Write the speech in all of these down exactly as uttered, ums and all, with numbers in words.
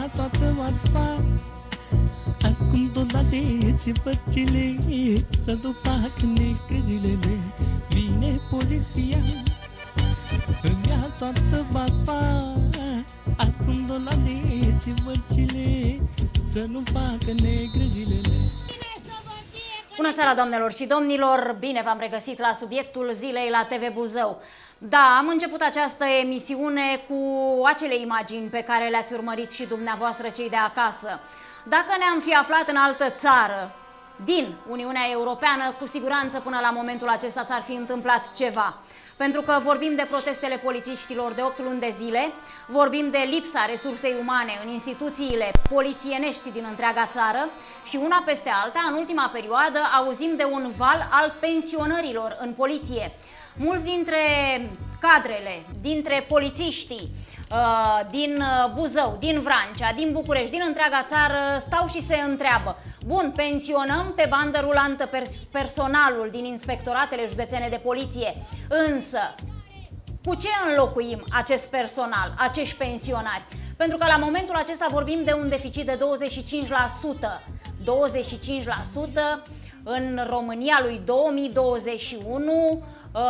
ia toată marfa, ascund-o la dece părțile, să ducă negre zilele. Vine poliția, îmi ia toată marfa, ascund-o la dece părțile, să nu facă negre zilele. Bună seara, doamnelor și domnilor! Bine v-am regăsit la subiectul zilei la T V Buzău. Da, am început această emisiune cu acele imagini pe care le-ați urmărit și dumneavoastră, cei de acasă. Dacă ne-am fi aflat în altă țară din Uniunea Europeană, cu siguranță până la momentul acesta s-ar fi întâmplat ceva. Pentru că vorbim de protestele polițiștilor de opt luni de zile, vorbim de lipsa resursei umane în instituțiile polițienești din întreaga țară și una peste alta, în ultima perioadă, auzim de un val al pensionărilor în poliție. Mulți dintre cadrele, dintre polițiștii din Buzău, din Vrancea, din București, din întreaga țară stau și se întreabă: bun, pensionăm pe bandă rulantă pers personalul din inspectoratele județene de poliție, însă cu ce înlocuim acest personal, acești pensionari? Pentru că la momentul acesta vorbim de un deficit de douăzeci și cinci la sută. douăzeci și cinci la sută în România lui două mii douăzeci și unu,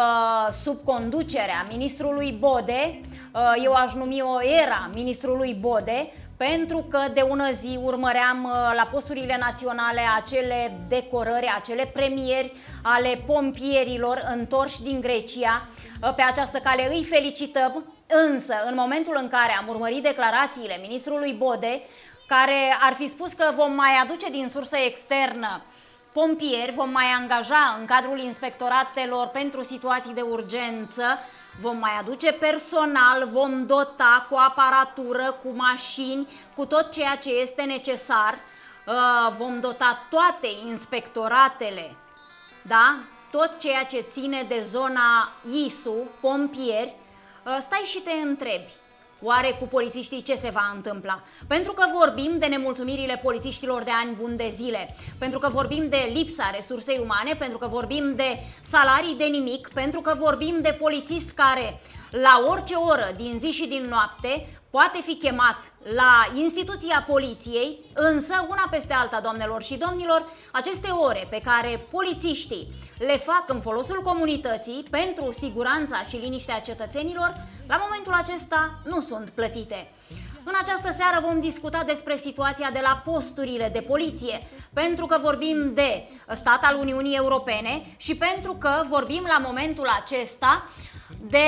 sub conducerea ministrului Bode. Eu aș numi o era ministrului Bode, pentru că de ună zi urmăream la posturile naționale acele decorări, acele premieri ale pompierilor întorși din Grecia. Pe această cale îi felicităm, însă în momentul în care am urmărit declarațiile ministrului Bode, care ar fi spus că vom mai aduce din sursă externă pompieri, vom mai angaja în cadrul inspectoratelor pentru situații de urgență, vom mai aduce personal, vom dota cu aparatură, cu mașini, cu tot ceea ce este necesar, vom dota toate inspectoratele, da? Tot ceea ce ține de zona I S U, pompieri. Stai și te întrebi, oare cu polițiștii ce se va întâmpla? Pentru că vorbim de nemulțumirile polițiștilor de ani buni de zile, pentru că vorbim de lipsa resursei umane, pentru că vorbim de salarii de nimic, pentru că vorbim de polițist care la orice oră din zi și din noapte poate fi chemat la instituția poliției, însă una peste alta, doamnelor și domnilor, aceste ore pe care polițiștii le fac în folosul comunității pentru siguranța și liniștea cetățenilor, la momentul acesta nu sunt plătite. În această seară vom discuta despre situația de la posturile de poliție, pentru că vorbim de stat al Uniunii Europene și pentru că vorbim la momentul acesta de,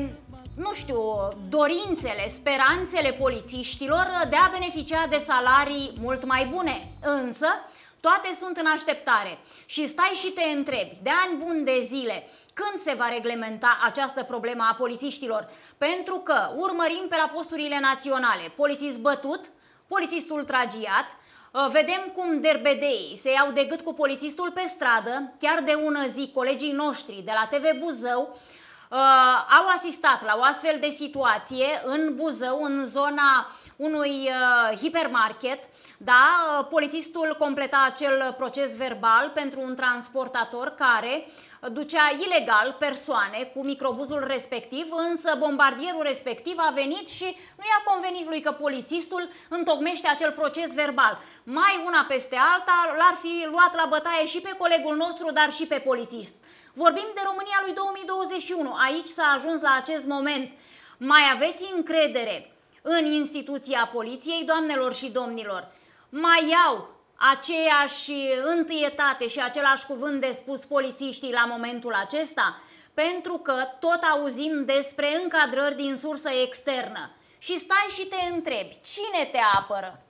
nu știu, dorințele, speranțele polițiștilor de a beneficia de salarii mult mai bune. Însă, toate sunt în așteptare și stai și te întrebi, de ani buni de zile, când se va reglementa această problemă a polițiștilor? Pentru că urmărim pe la posturile naționale polițist bătut, polițist ultragiat, vedem cum derbedeii se iau de gât cu polițistul pe stradă. Chiar de ună zi colegii noștri de la T V Buzău Uh, au asistat la o astfel de situație în Buzău, în zona unui uh, hipermarket. Da, uh, polițistul completa acel proces verbal pentru un transportator care ducea ilegal persoane cu microbuzul respectiv, însă bombardierul respectiv a venit și nu i-a convenit lui că polițistul întocmește acel proces verbal. Mai una peste alta l-ar fi luat la bătaie și pe colegul nostru, dar și pe polițist. Vorbim de România lui două mii douăzeci și unu. Aici s-a ajuns la acest moment. Mai aveți încredere în instituția poliției, doamnelor și domnilor? Mai au aceeași întâietate și același cuvânt de spus polițiștii la momentul acesta? Pentru că tot auzim despre încadrări din sursă externă. Și stai și te întrebi, cine te apără?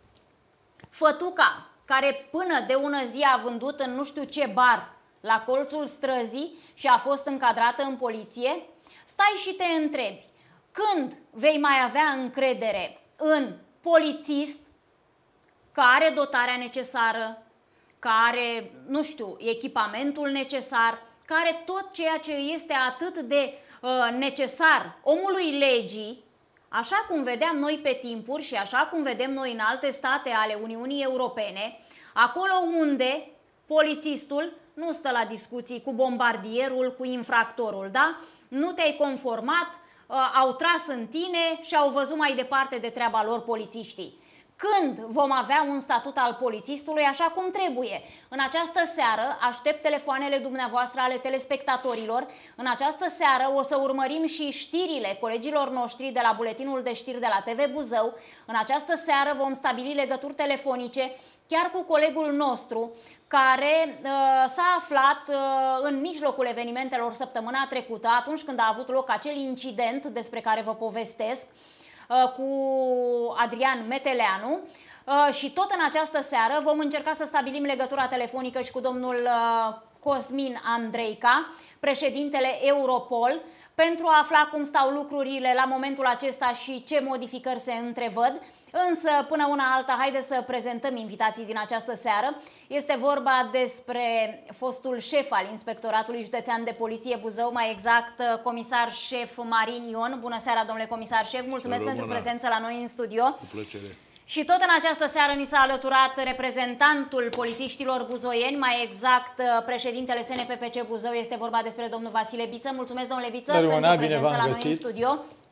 Fătuca, care până de ună zi a vândut în nu știu ce bar la colțul străzii și a fost încadrată în poliție? Stai și te întrebi, când vei mai avea încredere în polițist care are dotarea necesară, care are, nu știu, echipamentul necesar, care are tot ceea ce este atât de uh, necesar omului legii, așa cum vedeam noi pe timpuri și așa cum vedem noi în alte state ale Uniunii Europene, acolo unde polițistul nu stă la discuții cu bombardierul, cu infractorul, da? Nu te-ai conformat, uh, au tras în tine și au văzut mai departe de treaba lor polițiștii. când vom avea un statut al polițistului așa cum trebuie. În această seară aștept telefoanele dumneavoastră ale telespectatorilor. În această seară o să urmărim și știrile colegilor noștri de la Buletinul de Știri de la T V Buzău. În această seară vom stabili legături telefonice chiar cu colegul nostru care uh, s-a aflat uh, în mijlocul evenimentelor săptămâna trecută, atunci când a avut loc acel incident despre care vă povestesc, cu Adrian Meteleanu, și tot în această seară vom încerca să stabilim legătura telefonică și cu domnul Cosmin Andreica, președintele Europol, pentru a afla cum stau lucrurile la momentul acesta și ce modificări se întrevăd. Însă, până una alta, haideți să prezentăm invitații din această seară. Este vorba despre fostul șef al Inspectoratului Județean de Poliție Buzău, mai exact comisar șef Marin Ion. Bună seara, domnule comisar șef, mulțumesc pentru prezența la noi în studio. Cu plăcere. Și tot în această seară ni s-a alăturat reprezentantul polițiștilor buzoieni, mai exact președintele S N P P C Buzău, este vorba despre domnul Vasile Biță. Mulțumesc, domnule Biță, pentru prezența la noi în studio.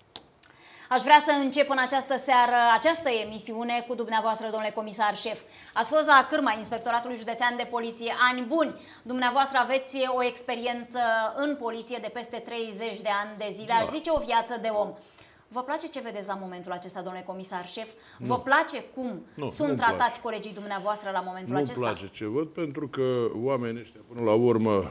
Aș vrea să încep în această seară această emisiune cu dumneavoastră, domnule comisar șef. Ați fost la cârma Inspectoratului Județean de Poliție ani buni. Dumneavoastră aveți o experiență în poliție de peste treizeci de ani de zile, aș zice o viață de om. Vă place ce vedeți la momentul acesta, domnule comisar șef? Vă nu. place cum nu, sunt tratați place. colegii dumneavoastră la momentul nu acesta? Nu place ce văd, pentru că oamenii ăștia, până la urmă,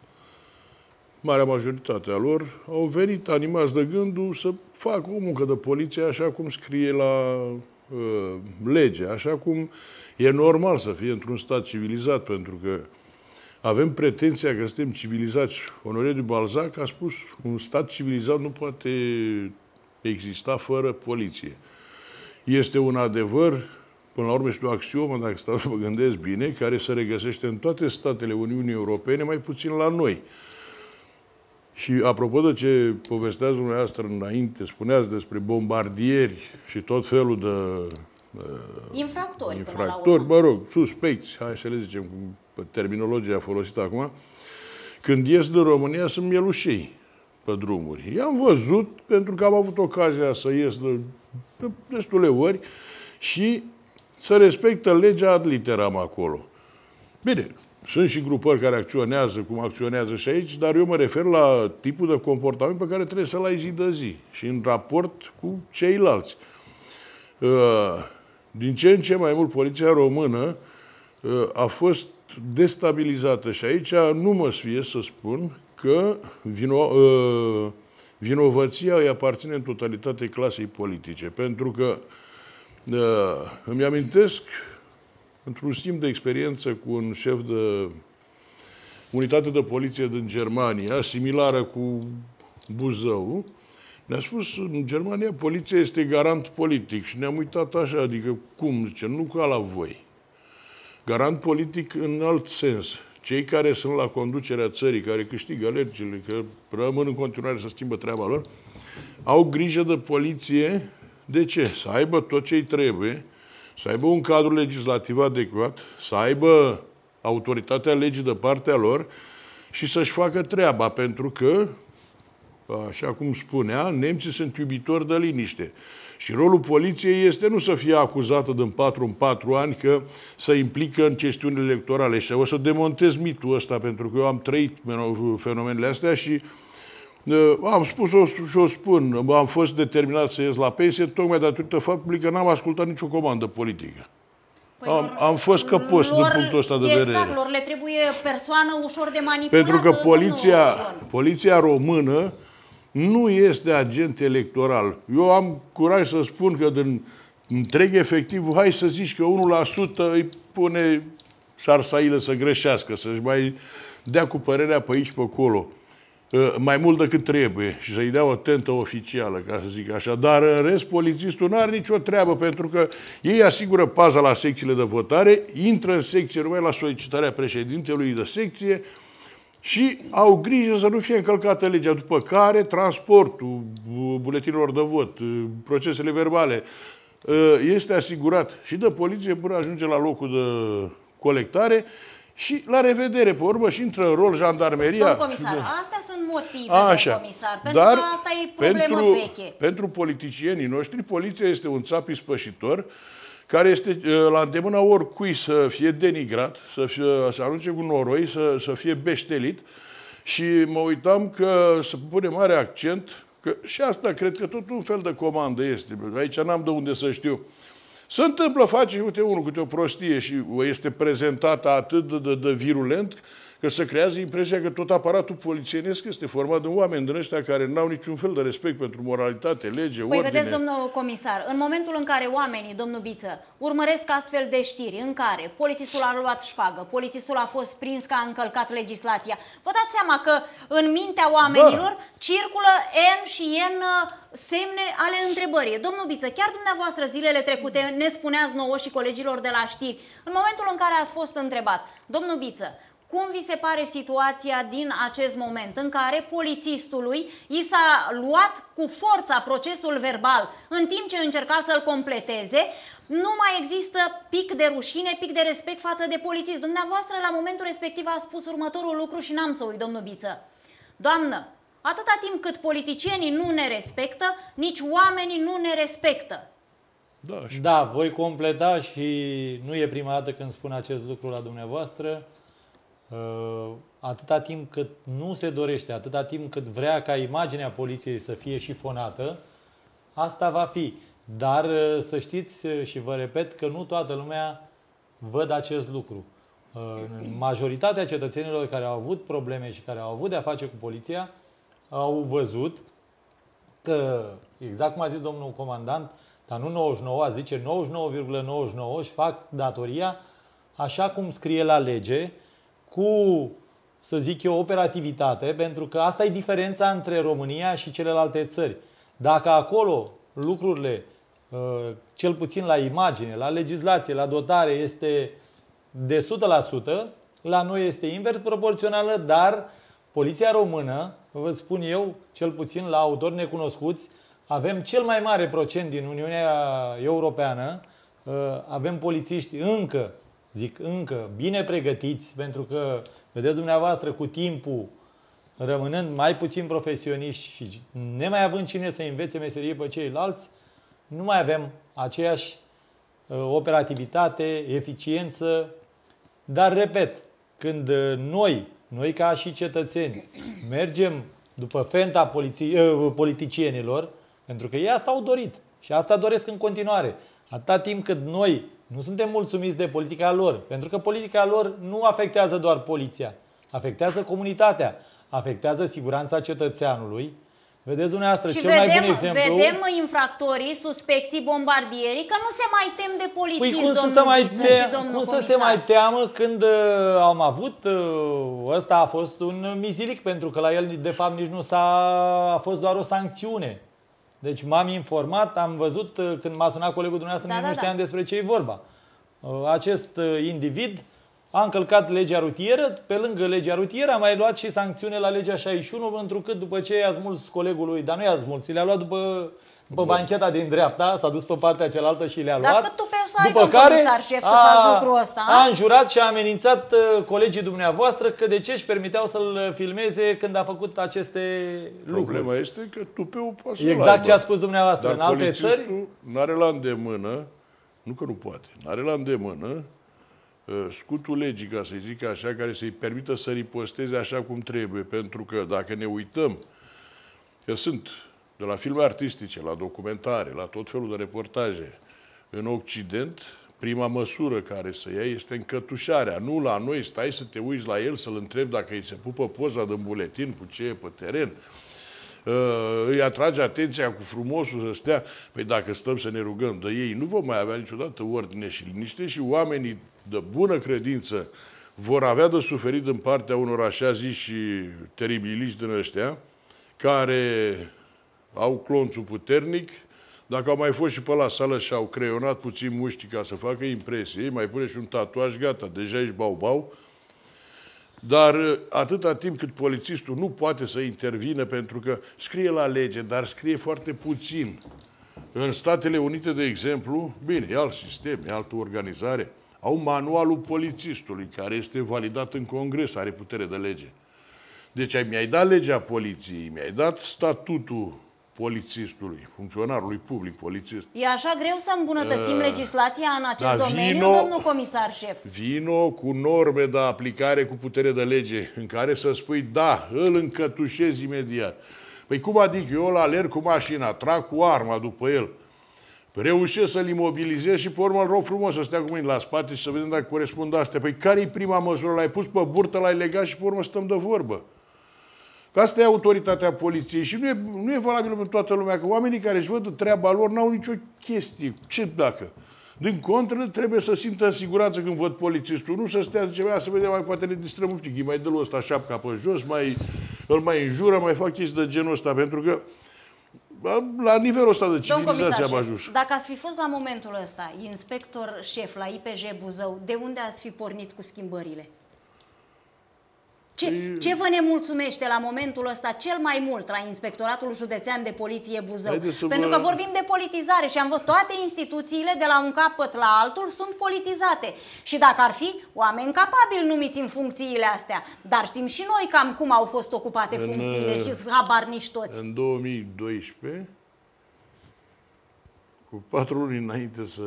marea majoritate a lor, au venit animați de gândul să facă o muncă de poliție așa cum scrie la uh, lege, așa cum e normal să fie într-un stat civilizat, pentru că avem pretenția că suntem civilizați. Honoré de Balzac a spus, un stat civilizat nu poate exista fără poliție. Este un adevăr, până la urmă este o axiomă, dacă stau să mă gândesc bine, care se regăsește în toate statele Uniunii Europene, mai puțin la noi. Și apropo de ce povesteați dumneavoastră înainte, spuneați despre bombardieri și tot felul de uh, infractori, infractori mă rog, suspecți, hai să le zicem cu terminologia folosită acum, când ies din România sunt mielușei pe drumuri. I-am văzut, pentru că am avut ocazia să ies de, de destule ori și să respectă legea ad literam acolo. Bine, sunt și grupări care acționează cum acționează și aici, dar eu mă refer la tipul de comportament pe care trebuie să-l ai zi de zi și în raport cu ceilalți. Din ce în ce mai mult poliția română a fost destabilizată și aici nu mă sfie să spun că vino, vinovăția îi aparține în totalitate clasei politice. Pentru că îmi amintesc, într-un schimb de experiență cu un șef de unitate de poliție din Germania, similară cu Buzău, ne-a spus, în Germania poliția este garant politic. Și ne-am uitat așa, adică cum, zice, nu ca la voi. Garant politic în alt sens. Cei care sunt la conducerea țării, care câștigă alegerile, că rămân în continuare să schimbă treaba lor, au grijă de poliție. De ce? Să aibă tot ce îi trebuie, să aibă un cadru legislativ adecvat, să aibă autoritatea legii de partea lor și să-și facă treaba, pentru că, așa cum spunea, nemții sunt iubitori de liniște. Și rolul poliției este nu să fie acuzată din patru în patru ani că se implică în chestiunile electorale. Și o să demontez mitul ăsta, pentru că eu am trăit fenomenele astea și uh, am spus-o și o spun. Am fost determinat să ies la pensie tocmai datorită faptului că n-am ascultat nicio comandă politică. Păi am, lor, am fost căpos lor, din punctul ăsta de exact, vedere. Exact, lor le trebuie persoană ușor de manipulat. Pentru că poliția, poliția română nu este agent electoral. Eu am curaj să spun că din întreg efectivul, hai să zici că unu la sută îi pune șarsailă să greșească, să-și mai dea cu părerea pe aici, pe acolo, mai mult decât trebuie și să-i dea o tentă oficială, ca să zic așa. Dar în rest, polițistul nu are nicio treabă, pentru că ei asigură paza la secțiile de votare, intră în secție numai la solicitarea președintelui de secție, și au grijă să nu fie încălcată legea, după care transportul buletinilor de vot, procesele verbale, este asigurat și de poliție până ajunge la locul de colectare și la revedere. Pe urmă și intră în rol jandarmeria. Domnul comisar, astea sunt motive, Așa. domnul comisar, pentru Dar că asta e problemă pentru, veche. Pentru politicienii noștri, poliția este un țap ispășitor care este la îndemâna oricui să fie denigrat, să, fie, să arunce cu noroi, să, să fie beștelit. Și mă uitam că se pune mare accent, că și asta cred că tot un fel de comandă este. Aici n-am de unde să știu. Se întâmplă, face, uite, unul câte o prostie și este prezentată atât de, de, de virulent, că se creează impresia că tot aparatul polițienesc este format de oameni din ăștia care n-au niciun fel de respect pentru moralitate, lege, păi ordine. vedeți, domnul comisar, în momentul în care oamenii, domnul Biță, urmăresc astfel de știri în care polițistul a luat șpagă, polițistul a fost prins că a încălcat legislația, vă dați seama că în mintea oamenilor da. circulă N și N semne ale întrebării. Domnul Biță, chiar dumneavoastră zilele trecute ne spuneați nouă și colegilor de la știri, în momentul în care ați fost întrebat, domnul Biță, cum vi se pare situația din acest moment în care polițistului i s-a luat cu forța procesul verbal în timp ce încerca să-l completeze, nu mai există pic de rușine, pic de respect față de polițist. Dumneavoastră la momentul respectiv a spus următorul lucru și n-am să uit, domnul Biță. Doamnă, atâta timp cât politicienii nu ne respectă, nici oamenii nu ne respectă. Da, da, voi completa și nu e prima dată când spun acest lucru la dumneavoastră. Atâta timp cât nu se dorește, atâta timp cât vrea ca imaginea poliției să fie șifonată, asta va fi. Dar să știți și vă repet că nu toată lumea văd acest lucru. Majoritatea cetățenilor care au avut probleme și care au avut de-a face cu poliția au văzut că, exact cum a zis domnul comandant, dar nu nouăzeci și nouă, zice nouăzeci și nouă virgulă nouăzeci și nouă își fac datoria așa cum scrie la lege, cu, să zic eu, operativitate, pentru că asta e diferența între România și celelalte țări. Dacă acolo lucrurile, cel puțin la imagine, la legislație, la dotare, este de o sută la sută, la noi este invers proporțională, dar poliția română, vă spun eu, cel puțin la autori necunoscuți, avem cel mai mare procent din Uniunea Europeană, avem polițiști încă, zic încă, bine pregătiți, pentru că, vedeți dumneavoastră, cu timpul, rămânând mai puțin profesioniști și nemai având cine să învețe meserie pe ceilalți, nu mai avem aceeași uh, operativitate, eficiență. Dar, repet, când uh, noi, noi ca și cetățeni, mergem după fenta poliții, uh, politicienilor, pentru că ei asta au dorit și asta doresc în continuare, atâta timp cât noi nu suntem mulțumiți de politica lor, pentru că politica lor nu afectează doar poliția, afectează comunitatea, afectează siguranța cetățeanului. Vedeți dumneavoastră, și cel vedem, mai bun exemplu... vedem infractorii, suspecții, bombardierii, că nu se mai tem de polițiști, păi cum domnul să, mai Biță te... și domnul cum să comisar. se mai teamă când uh, am avut... Uh, ăsta a fost un mizilic, pentru că la el, de fapt, nici nu s-a... a fost doar o sancțiune. Deci m-am informat, am văzut, uh, când m-a sunat colegul dumneavoastră, da, nici da, nu știam da. despre ce e vorba. Uh, acest uh, individ a încălcat legea rutieră, pe lângă legea rutieră a mai luat și sancțiune la legea șaizeci și unu, întrucât după ce i-a smuls colegului, dar nu i-a smuls, le-a luat după, după bancheta din dreapta, s-a dus pe partea cealaltă și le-a luat. Dacă tu pe să ai, după care comisar șef, să a, faci lucrul ăsta, a înjurat și a amenințat uh, colegii dumneavoastră că de ce își permiteau să-l filmeze când a făcut aceste lucruri. Problema este că tupeul poate Exact ce a spus dumneavoastră. Dar în alte țări n-are la îndemână, nu că nu poate, n-are la îndemână scutul legii, ca să-i zic așa, care să-i permită să riposteze așa cum trebuie. Pentru că dacă ne uităm că sunt de la filme artistice, la documentare, la tot felul de reportaje în Occident, prima măsură care să ia este încătușarea. Nu la noi, stai să te uiți la el, să-l întrebi dacă îi se pupă poza din buletin, cu ce e pe teren. Uh, îi atrage atenția cu frumosul să stea. Păi dacă stăm să ne rugăm de ei, nu vom mai avea niciodată ordine și liniște și oamenii de bună credință vor avea de suferit în partea unor așa zis și teribiliști din ăștia, care au clonțul puternic. Dacă au mai fost și pe la sală și au creionat puțin muștii ca să facă impresie, mai pune și un tatuaj, gata, deja ești bau-bau. Dar atâta timp cât polițistul nu poate să intervină, pentru că scrie la lege, dar scrie foarte puțin. În Statele Unite, de exemplu, bine, e alt sistem, e altă organizare, au manualul polițistului, care este validat în Congres, are putere de lege. Deci mi-ai dat legea poliției, mi-ai dat statutul polițistului, funcționarului public, polițist. E așa greu să îmbunătățim uh, legislația în acest da, domeniu, vino, domnul comisar șef? Vino cu norme de aplicare cu putere de lege, în care să spui, da, îl încătușezi imediat. Păi cum adică eu îl alerg cu mașina, trag cu arma după el, reușesc să-l imobilizez și pe urmă îl rog frumos să stea cu mine la spate și să vedem dacă corespund astea. Păi care-i prima măsură? L-ai pus pe burtă, l-ai legat și pe urmă stăm de vorbă. Că asta e autoritatea poliției și nu e, nu e valabil pentru toată lumea, că oamenii care își văd treaba lor n-au nicio chestie. Ce dacă? Din contră, trebuie să simtă în siguranță când văd polițistul. Nu să stea, zice, să vedem, mai poate ne distrăm un pic, îi mai dă lui ăsta șapca pe jos, mai, îl mai înjură, mai fac chestii de genul ăsta, pentru că la nivelul ăsta de civilizație am ajuns. Dacă ați fi fost la momentul ăsta inspector șef la I P J Buzău, de unde ați fi pornit cu schimbările? Ce, ce vă nemulțumește la momentul ăsta cel mai mult la Inspectoratul Județean de Poliție Buzău? Pentru vă... că vorbim de politizare și am văzut toate instituțiile de la un capăt la altul sunt politizate. Și dacă ar fi oameni capabili numiți în funcțiile astea, dar știm și noi cam cum au fost ocupate în, funcțiile și habar nici toți. În două mii doisprezece, cu patru luni înainte să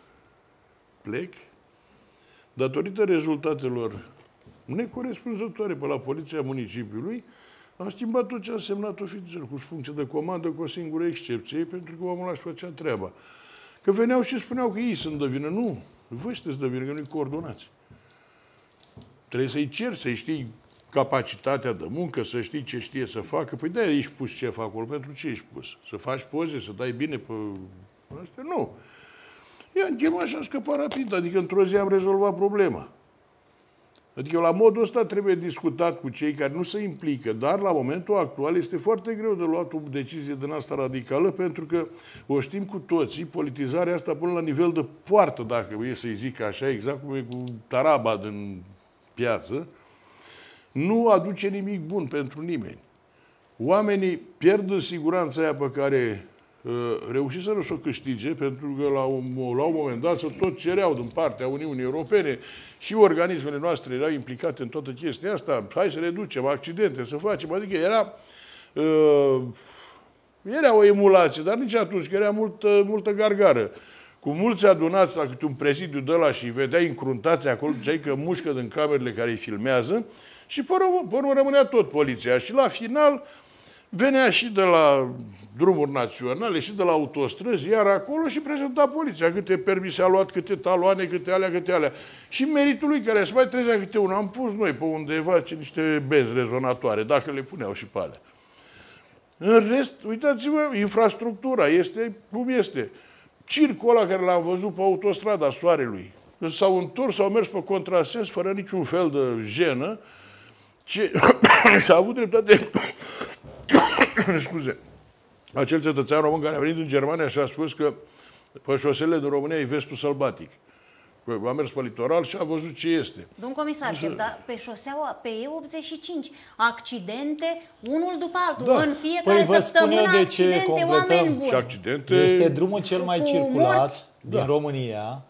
plec, datorită rezultatelor necorespunzătoare pe la Poliția Municipiului, am schimbat tot ce a semnat ofițer, cu funcție de comandă, cu o singură excepție, pentru că omul ăla făcea treaba. Că veneau și spuneau că ei sunt de vină. Nu, voi sunteți de vină, că nu-i coordonați. Trebuie să-i ceri, să-i știi capacitatea de muncă, să știi ce știe să facă. Păi de-aia ești pus șef acolo, pentru ce ești pus? Să faci poze, să dai bine pe astea? Nu. I-am chemat și am scăpat rapid, adică într-o zi am rezolvat problema. Adică la modul ăsta trebuie discutat cu cei care nu se implică, dar la momentul actual este foarte greu de luat o decizie din asta radicală, pentru că o știm cu toții, politizarea asta până la nivel de poartă, dacă e să-i zic așa, exact cum e cu taraba din piață, nu aduce nimic bun pentru nimeni. Oamenii pierd siguranța aia pe care uh, reușiseră să o câștige, pentru că la un, la un moment dat să tot cereau din partea Uniunii Europene și organismele noastre erau implicate în toată chestia asta, hai să reducem accidente, să facem, adică era, uh, era o emulație, dar nici atunci, că era multă, multă gargară. Cu mulți adunați la câte un prezidiu de ăla și îi vedeai încruntați acolo, ziceai că mușcă din camerele care îi filmează și pe urmă, pe urmă rămânea tot poliția. Și la final venea și de la drumuri naționale și de la autostrăzi, iar acolo și prezenta poliția câte permise a luat, câte taloane, câte alea, câte alea. Și meritul lui, care se mai trezea câte una, am pus noi pe undeva ce, niște benzi rezonatoare, dacă le puneau și pe alea. În rest, uitați-vă, infrastructura este cum este. Circul ăla care l-am văzut pe autostrada Soarelui, când s-au întors, s-au mers pe contrasens, fără niciun fel de jenă, ce s-a avut dreptate, scuze, acel cetățean român care a venit din Germania și a spus că pe șoselele din România e vestul sălbatic. A mers pe litoral și a văzut ce este. Domn comisar șef, dar pe șoseaua, pe E optzeci și cinci, accidente, unul după altul. Da. În fiecare Păi săptămână de ce accidente, oameni buni. Și accidente... Este drumul cel mai Cu circulat morți. din Da. România,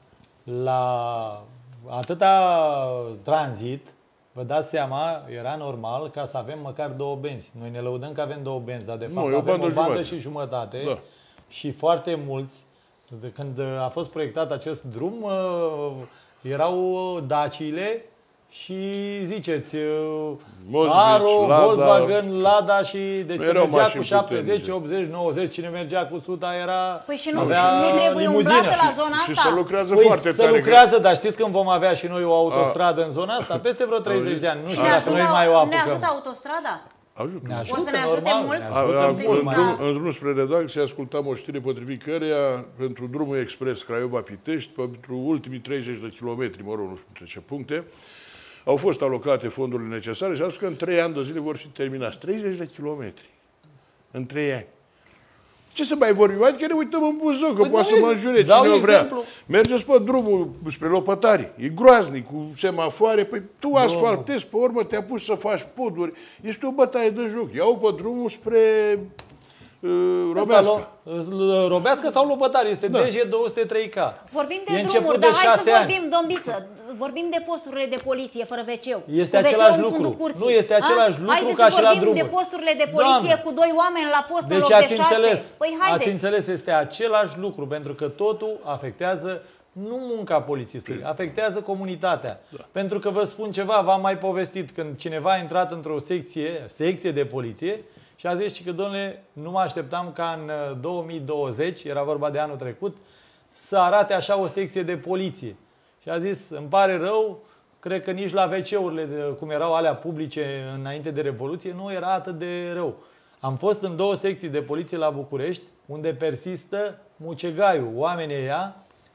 la atâta tranzit, vă dați seama, era normal ca să avem măcar două benzi. Noi ne lăudăm că avem două benzi, dar de fapt Nu, e o avem bandă o bandă jumătate. și jumătate. Da. Și foarte mulți, de când a fost proiectat acest drum, uh, erau daciile și ziceți, uh, Moș-Bici, Aro, Lada. Volkswagen, Lada și deci Nu se erau mergea cu mașini șaptezeci, puternice. optzeci, nouăzeci, cine mergea cu o sută era... Păi și nu, avea nu trebuie limuzină. umblată la zona Și asta. se lucrează Păi foarte se tare. lucrează, dar știți când vom avea și noi o autostradă în zona asta? Peste vreo treizeci de ani. Nu știu Ne dacă noi mai o ajută, ne apucăm. ajută autostrada? Ajută. Ne O ajută, să ne ajute normal, mult? ne A- ajută Acum, mult. în, mai- drum, în drum spre redacție, ascultam o știre potrivit căreia pentru drumul expres Craiova-Pitești, pentru ultimii treizeci de kilometri, mă rog, nu știu între ce puncte, au fost alocate fondurile necesare și au spus că în trei ani de zile vor fi terminați. treizeci de kilometri. În trei ani. Ce să mai vorbim? Adică ne uităm în Buzău, că Păi poate dau să mă ex- înjure dau cine vrea. exemplu. Mergeți pe drumul spre Lopătari. E groaznic, cu semafoare. Păi tu asfaltezi, pe urmă te-a pus să faci poduri. Este o bătaie de joc. Iau pe drumul spre uh, robească. Asta, robească sau lopătar? Este da. D G două sute trei K. Vorbim de e drumuri, de dar hai să ani. vorbim, dombiță, vorbim de posturile de poliție fără ve ce-ul. Este același lucru. Nu este același A? lucru Haideți ca și la drumuri. Haideți să vorbim de posturile de poliție Doamne. cu doi oameni la post deci în loc de ați șase. Înțeles, Păi haideți. ați înțeles, este același lucru, pentru că totul afectează nu munca polițistului, afectează comunitatea. Da. Pentru că vă spun ceva, v-am mai povestit, când cineva a intrat într-o secție, secție de poliție și a zis că, domnule, nu mă așteptam ca în două mii douăzeci, era vorba de anul trecut, să arate așa o secție de poliție. Și a zis, îmi pare rău, cred că nici la ve ce-urile, cum erau alea publice înainte de Revoluție, nu era atât de rău. Am fost în două secții de poliție la București, unde persistă mucegaiul. Oamenii ăia,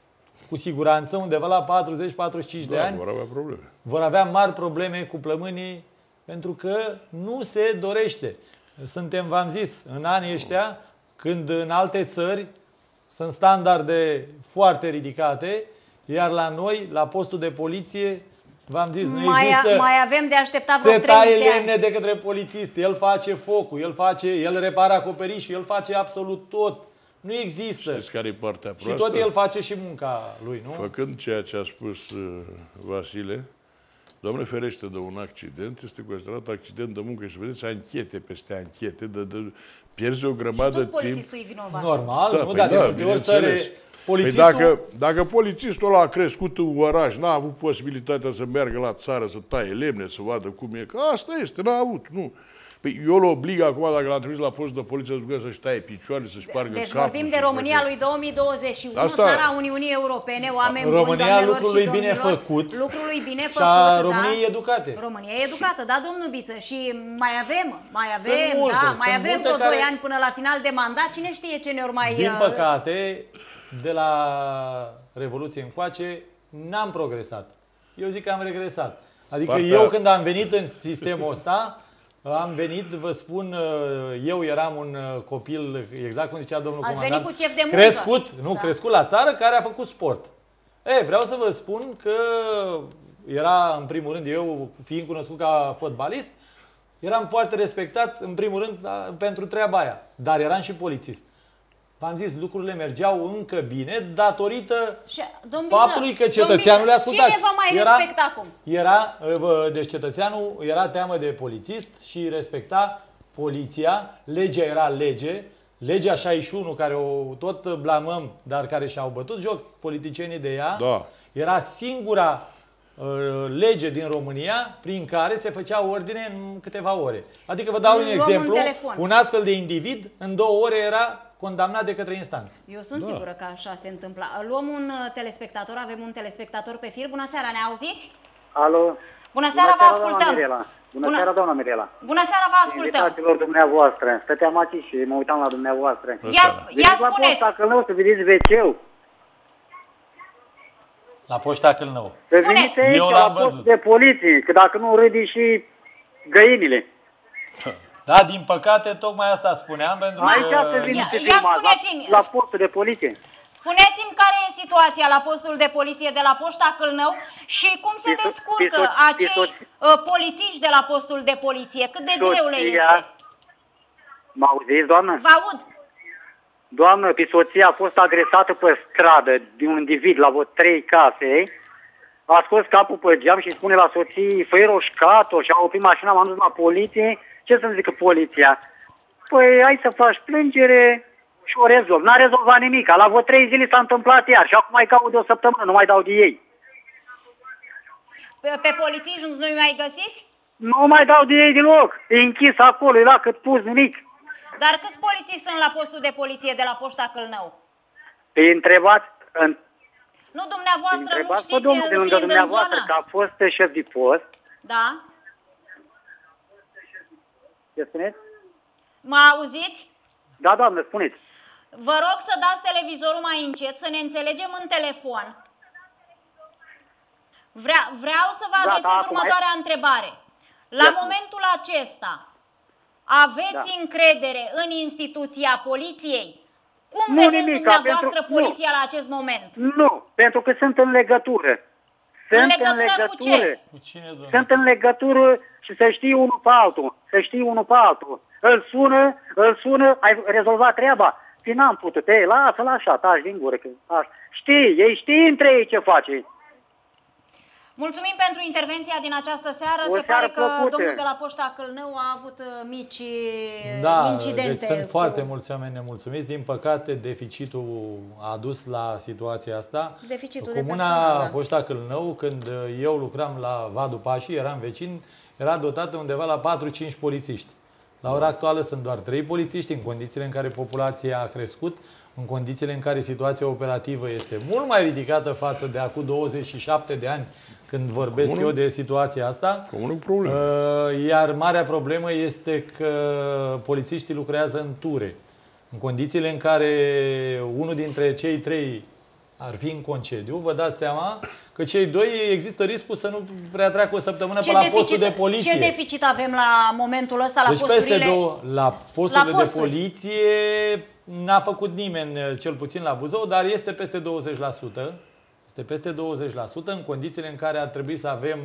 cu siguranță, undeva la patruzeci patruzeci și cinci da, de ani, vor avea probleme. Vor avea mari probleme cu plămânii, pentru că nu se dorește. Suntem, v-am zis, în anii ăștia, când în alte țări sunt standarde foarte ridicate, iar la noi, la postul de poliție, v-am zis, nu mai există... A, mai avem de așteptat vreo se treizeci taie de ani. lemne de către polițist, el face focul, el, face, el repară acoperișul, el face absolut tot. Nu există. Știți care e partea proastă? Și tot el face și munca lui, nu? Făcând ceea ce a spus uh, Vasile, Doamne ferește de un accident, este considerat accident de muncă și vedeți anchete peste anchete, de, de, pierzi o grămadă de timp. Polițistul e vinovat. Normal, da, nu, păi dar da, de multe ori țări, polițistul... Păi dacă, dacă polițistul ăla a crescut în oraș, n-a avut posibilitatea să meargă la țară, să taie lemne, să vadă cum e, că asta este, n-a avut, nu. Păi eu îl oblig acum, dacă l-am trimis la postul de poliție, să-și taie picioarele, să-și spargă deci capul. vorbim de România lui două mii douăzeci și unu, Asta... țara Uniunii Europene, oameni România, buni, lucrul lui bine domnilor, făcut. Lucrul lui bine și făcut, a da. României educate. România e educată, da, domnul Biță. Și mai avem, mai avem, sunt multe, da, mai avem vreo care... doi ani până la final de mandat. Cine știe ce ne-or mai... Din păcate, de la Revoluție încoace, n-am progresat. Eu zic că am regresat. Adică Partea... eu când am venit în sistemul ăsta, am venit, vă spun, eu eram un copil, exact cum zicea domnul Ați comandant, venit cu chef de muncă. Crescut, nu, da. crescut la țară, care a făcut sport. E, vreau să vă spun că era, în primul rând, eu fiind cunoscut ca fotbalist, eram foarte respectat, în primul rând, da, pentru treaba aia. Dar eram și polițist. V-am zis, lucrurile mergeau încă bine datorită și, faptului că cetățeanul le ascultați. Cine vă mai era, respecta acum? Era, deci cetățeanul era teamă de polițist și respecta poliția, legea era lege, legea șaizeci și unu, care o tot blamăm, dar care și-au bătut joc politicienii de ea, da. Era singura uh, lege din România prin care se făcea ordine în câteva ore. Adică vă dau un exemplu, un, un astfel de individ în două ore era condamnat de către instanță. Eu sunt da. sigură că așa se întâmplă. Luăm un telespectator, avem un telespectator pe fir. Bună seara, ne auziți? Alo. Bună seara, vă ascultăm. Bună, Bună seara, doamna Mirela. Bună seara, vă ascultăm. Invitațiilor dumneavoastră. Stăteam aici și mă uitam la dumneavoastră. Ia, ia spuneți. La Câlnău să vedeți ve ce-ul. La poșta Câlnău. Să veniți aici, eu la postul de poliție, că dacă nu râdi și găinile. Da, din păcate, tocmai asta spuneam, pentru că... Aici să veniți ia spuneți-mi. La, la postul de poliție. Spuneți-mi care e situația la postul de poliție de la Poșta Câlnău și cum se Piso, descurcă piso, acei piso, uh, polițiști de la postul de poliție? Cât de greu le este? Mă auziți, doamnă? Vă aud. Doamnă, pisoția a fost agresată pe stradă de un individ la vreo trei case. A scos capul pe geam și spune la soții, fă-i roșcat-o, și a oprit mașina, m-am dus la poliție. Ce să-mi zică poliția? Păi, hai să faci plângere și o rezolv. N-a rezolvat nimic. La vreo trei zile s-a întâmplat iar și acum mai caut de o săptămână, nu mai dau de ei. Pe, pe polițiști nu-i mai găsiți? Nu mai dau de ei deloc. E închis acolo, e la cât pus nimic. Dar câți polițiști sunt la postul de poliție de la Poșta Câlnău? Îi întrebați... În... Nu, dumneavoastră nu întrebați știți, pe domnul de lângă dumneavoastră, că a fost șef de post. Da. Ce spuneți? Mă auziți? Da, doamnă, spuneți. Vă rog să dați televizorul mai încet, să ne înțelegem în telefon. Vrea, vreau să vă adresez da, da, următoarea ai... întrebare. La Ia momentul spune. acesta, aveți da. încredere în instituția poliției? Cum nu vedeți nimic, dumneavoastră pentru... poliția nu. la acest moment? Nu, pentru că sunt în legătură. Sunt în legătură, în legătură. cu ce? Cu cine, sunt în legătură și să știi unul pe altul. Să știi unul pe altul. îl sună, îl sună, ai rezolvat treaba. Și n-am putut, ei, lasă-l așa, taci din gură. Că, așa. Știi, ei știi între ei ce face. Mulțumim pentru intervenția din această seară. O Se seară pare că plăcută. domnul de la Poșta Câlnău a avut uh, mici Da, incidente. deci sunt cu... foarte mulți oameni nemulțumiți. Din păcate, deficitul a dus la situația asta. Deficitul de Comuna personal, da. Poșta Câlnău, când eu lucram la Vadu Pașii, eram vecin, era dotată undeva la patru cinci polițiști. La ora actuală sunt doar trei polițiști, în condițiile în care populația a crescut, în condițiile în care situația operativă este mult mai ridicată față de acum douăzeci și șapte de ani, când vorbesc Comunul, eu de situația asta. Comunul problemă. Iar marea problemă este că polițiștii lucrează în ture. În condițiile în care unul dintre cei trei ar fi în concediu, vă dați seama că cei doi există riscul să nu prea treacă o săptămână Ce pe la deficit, postul de poliție. Ce deficit avem la momentul ăsta la deci posturile? Peste două, la posturile la posturi. de poliție n-a făcut nimeni, cel puțin la Buzău, dar este peste douăzeci la sută. Este peste douăzeci la sută în condițiile în care ar trebui să avem,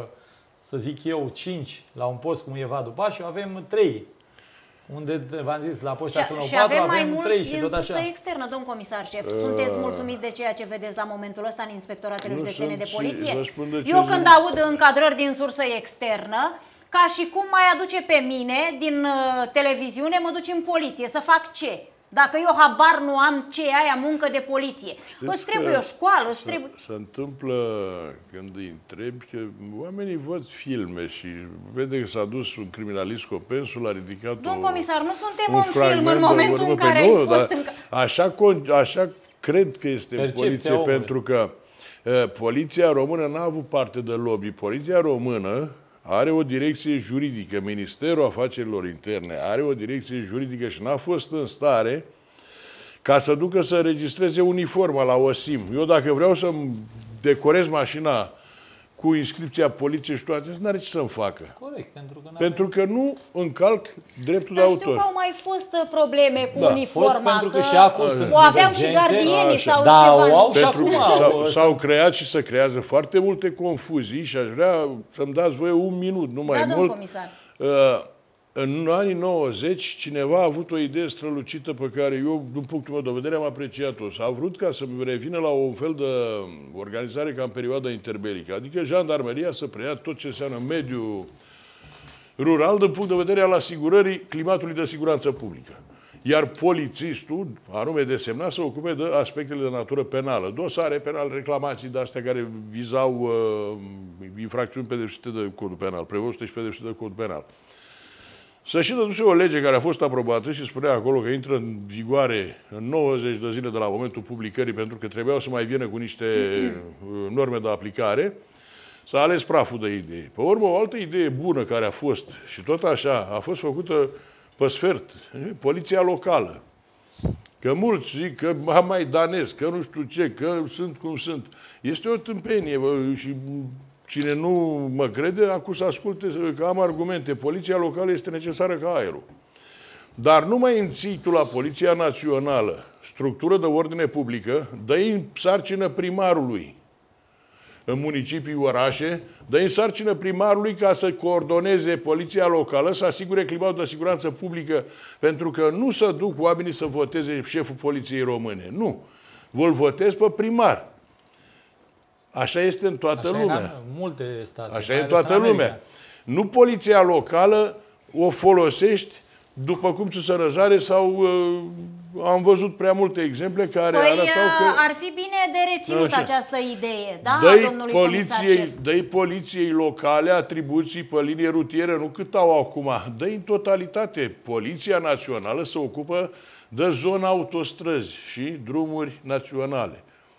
să zic eu, cinci la un post cum e Vadu Pașiu, avem trei. Unde, v-am zis, la Poșta Câlnău și patru, avem mai avem mulți trei și din tot sursă așa. externă, domn comisar șef. Sunteți mulțumit de ceea ce vedeți la momentul ăsta în inspectoratele Nu județene sunt de și- poliție? vă spun de ce Eu zic. când aud încadrări din sursă externă, ca și cum mai aduce pe mine din uh, televiziune, mă duci în poliție. Să fac ce? Dacă eu habar nu am ce e aia muncă de poliție. Știți Îți trebuie că o școală, îți se, trebuie... se întâmplă când îi întrebi că oamenii văd filme și vede că s-a dus un criminalist Copensu, l-a ridicat Domn o, comisar, nu suntem un în film fragment în de momentul vorbă. în Păi care ai nu, fost dar în... Așa, con- așa cred că este în Percepția poliție, omului. pentru că uh, poliția română n-a avut parte de lobby. Poliția română are o direcție juridică, Ministerul Afacerilor Interne are o direcție juridică și n-a fost în stare ca să ducă să înregistreze uniforma la O S I M. Eu dacă vreau să-mi decorez mașina cu inscripția poliției și toate, n-are ce să-mi facă. Corect, pentru că Pentru că nu încalc dreptul de Dar știu că autor. au mai fost uh, probleme cu Da. uniforma, Fost pentru că că și acum sunt o aveau și divergențe. gardienii Așa. sau Da, ceva. o au și Pentru acum. că s-au, o- s-au creat și se creează foarte multe confuzii și aș vrea să-mi dați voie un minut, nu mai Da, domn mult. comisar. Uh, În anii nouăzeci, cineva a avut o idee strălucită pe care eu, din punctul meu de vedere, am apreciat-o. S-a vrut ca să revină la un fel de organizare ca în perioada interbelică. Adică jandarmeria să preia tot ce înseamnă mediul rural din punct de vedere al asigurării climatului de siguranță publică. Iar polițistul, anume desemnat, să ocupe de aspectele de natură penală. Dosare penale, reclamații de astea care vizau uh, infracțiuni pedepsite de codul penal, prevăzute și pedepsite de codul penal. Să și dăduse o lege care a fost aprobată și spunea acolo că intră în vigoare în nouăzeci de zile de la momentul publicării, pentru că trebuiau să mai vină cu niște norme de aplicare, s-a ales praful de idee. Pe urmă, o altă idee bună care a fost, și tot așa, a fost făcută pe sfert, poliția locală. Că mulți zic că am mai danez, că nu știu ce, că sunt cum sunt. Este o tâmpenie bă, și cine nu mă crede, acum să asculte că am argumente. Poliția locală este necesară ca aerul. Dar nu mai înții tu la Poliția Națională structură de ordine publică, dă-i sarcină primarului în municipii, orașe, dă-i sarcină primarului ca să coordoneze poliția locală, să asigure climatul de siguranță publică, pentru că nu se duc oamenii să voteze șeful poliției române. Nu. Vă-l votez pe primar. Așa este în toată Așa lumea. e în multe state. Așa mai e în ales toată America. lumea. Nu poliția locală o folosești după cum ți se răzare sau uh, am văzut prea multe exemple care Păi arătau că... ar fi bine de reținut Așa. această idee, da, Dă-i domnului comisar poliției, șef? dă-i poliției locale atribuții pe linie rutieră, nu cât au acum. Dă-i în totalitate. Poliția Națională se ocupă de zona autostrăzi și drumuri naționale.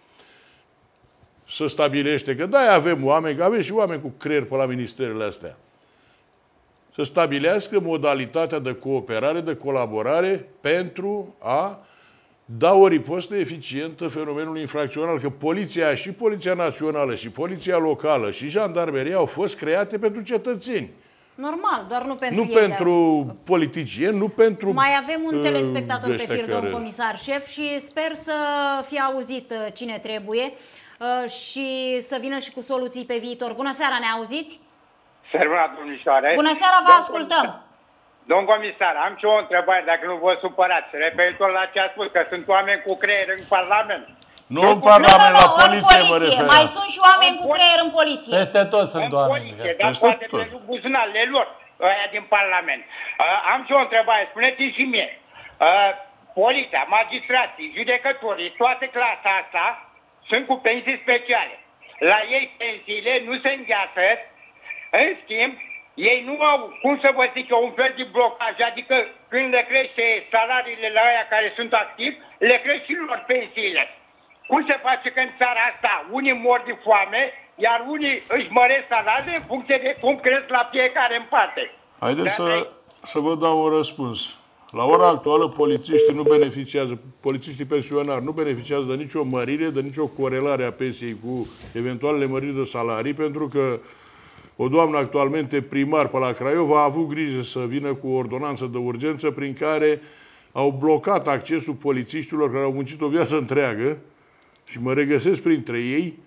Să stabilește că da, avem oameni, că avem și oameni cu creier pe la ministerele astea. Să stabilească modalitatea de cooperare, de colaborare pentru a da o ripostă eficientă fenomenului infracțional. Că poliția și Poliția Națională și Poliția Locală și Jandarmeria au fost create pentru cetățeni. Normal, doar nu pentru Nu ei, pentru dar... politicieni, nu pentru... Mai avem un uh, telespectator pe ăștia fir, care- domn comisar șef, și sper să fie auzit uh, cine trebuie uh, și să vină și cu soluții pe viitor. Bună seara, ne auziți? Servuna, domnișoare. Bună seara, vă Domn ascultăm. comisar- Domn comisar, am și o întrebare, dacă nu vă supărați, referitor la ce a spus, că sunt oameni cu creier în Parlament. Nu în Parlament, nu, nu, la nu, poliție, în mă poliție. refer. Mai sunt și oameni cu creier în poliție. Peste tot sunt În oameni. poliție, dar Peste poate tot. pentru buzunarele lor, ăia din Parlament. Uh, am și o întrebare, spuneți-mi și mie. Uh, poliția, magistrații, judecătorii, toată clasa asta sunt cu pensii speciale. La ei pensiile nu se îngheață, în schimb, ei nu au, cum să vă zic eu, un fel de blocaj, adică când le crește salariile la aia care sunt activi, le crește și lor pensiile. Cum se face că în țara asta unii mor de foame, iar unii își măresc salariile în funcție de cum cresc la fiecare în parte? Haideți să, să vă dau un răspuns. La ora actuală, polițiștii nu beneficiază, polițiștii pensionari nu beneficiază de nicio mărire, de nicio corelare a pensiei cu eventualele măriri de salarii, pentru că o doamnă actualmente primar pe la Craiova a avut grijă să vină cu o ordonanță de urgență prin care au blocat accesul polițiștilor care au muncit o viață întreagă și mă regăsesc printre ei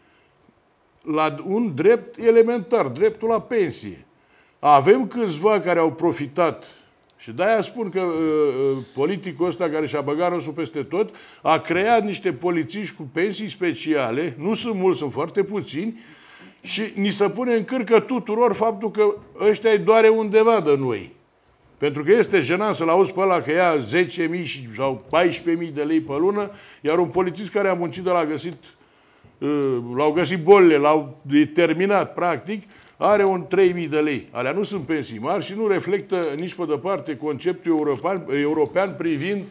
la un drept elementar, dreptul la pensie. Avem câțiva care au profitat și de-aia spun că uh, politicul ăsta care și-a băgat răsul peste tot a creat niște polițiști cu pensii speciale, nu sunt mulți, sunt foarte puțini, și ni se pune în cârcă tuturor faptul că ăștia îi doare undeva de noi. Pentru că este jenant să-l auzi pe ăla că ia zece mii sau paisprezece mii de lei pe lună, iar un polițist care a muncit de l-a găsit, l-au găsit bolile, l-au terminat practic, are un trei mii de lei. Alea nu sunt pensii mari și nu reflectă nici pe departe conceptul european, european privind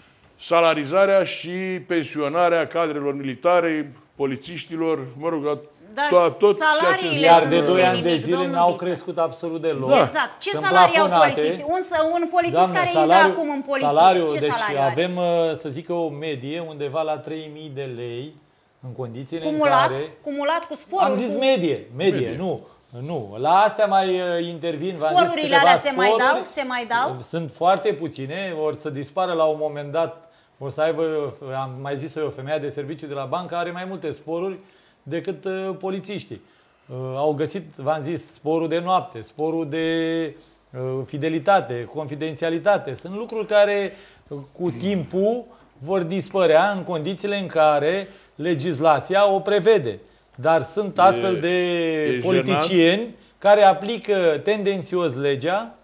salarizarea și pensionarea cadrelor militare, polițiștilor, mă rog, tot, tot ceea ce... Iar de doi ani de zile n-au crescut absolut deloc. Da. Exact. Ce Sunt salarii au plafonate. polițiștii? Un, un polițist Doamne, care salariu, intră acum în poliție, salariul, ce deci salariu avem, are? să zic, o medie undeva la trei mii de lei în condițiile Cumulat, în care... cumulat cu sporul. Am zis cu... medie, medie, medie, nu. Nu, la astea mai uh, intervin, v-am zis, Sporurile câteva alea se sporuri. mai dau? Se mai dau? Sunt foarte puține, or să dispară la un moment dat, o să aibă, am mai zis-o eu, femeia de serviciu de la bancă are mai multe sporuri decât uh, polițiștii. Uh, au găsit, v-am zis, sporul de noapte, sporul de uh, fidelitate, confidențialitate. Sunt lucruri care uh, cu timpul vor dispărea în condițiile în care legislația o prevede. Dar sunt astfel de e politicieni jenant. Care aplică tendențios legea,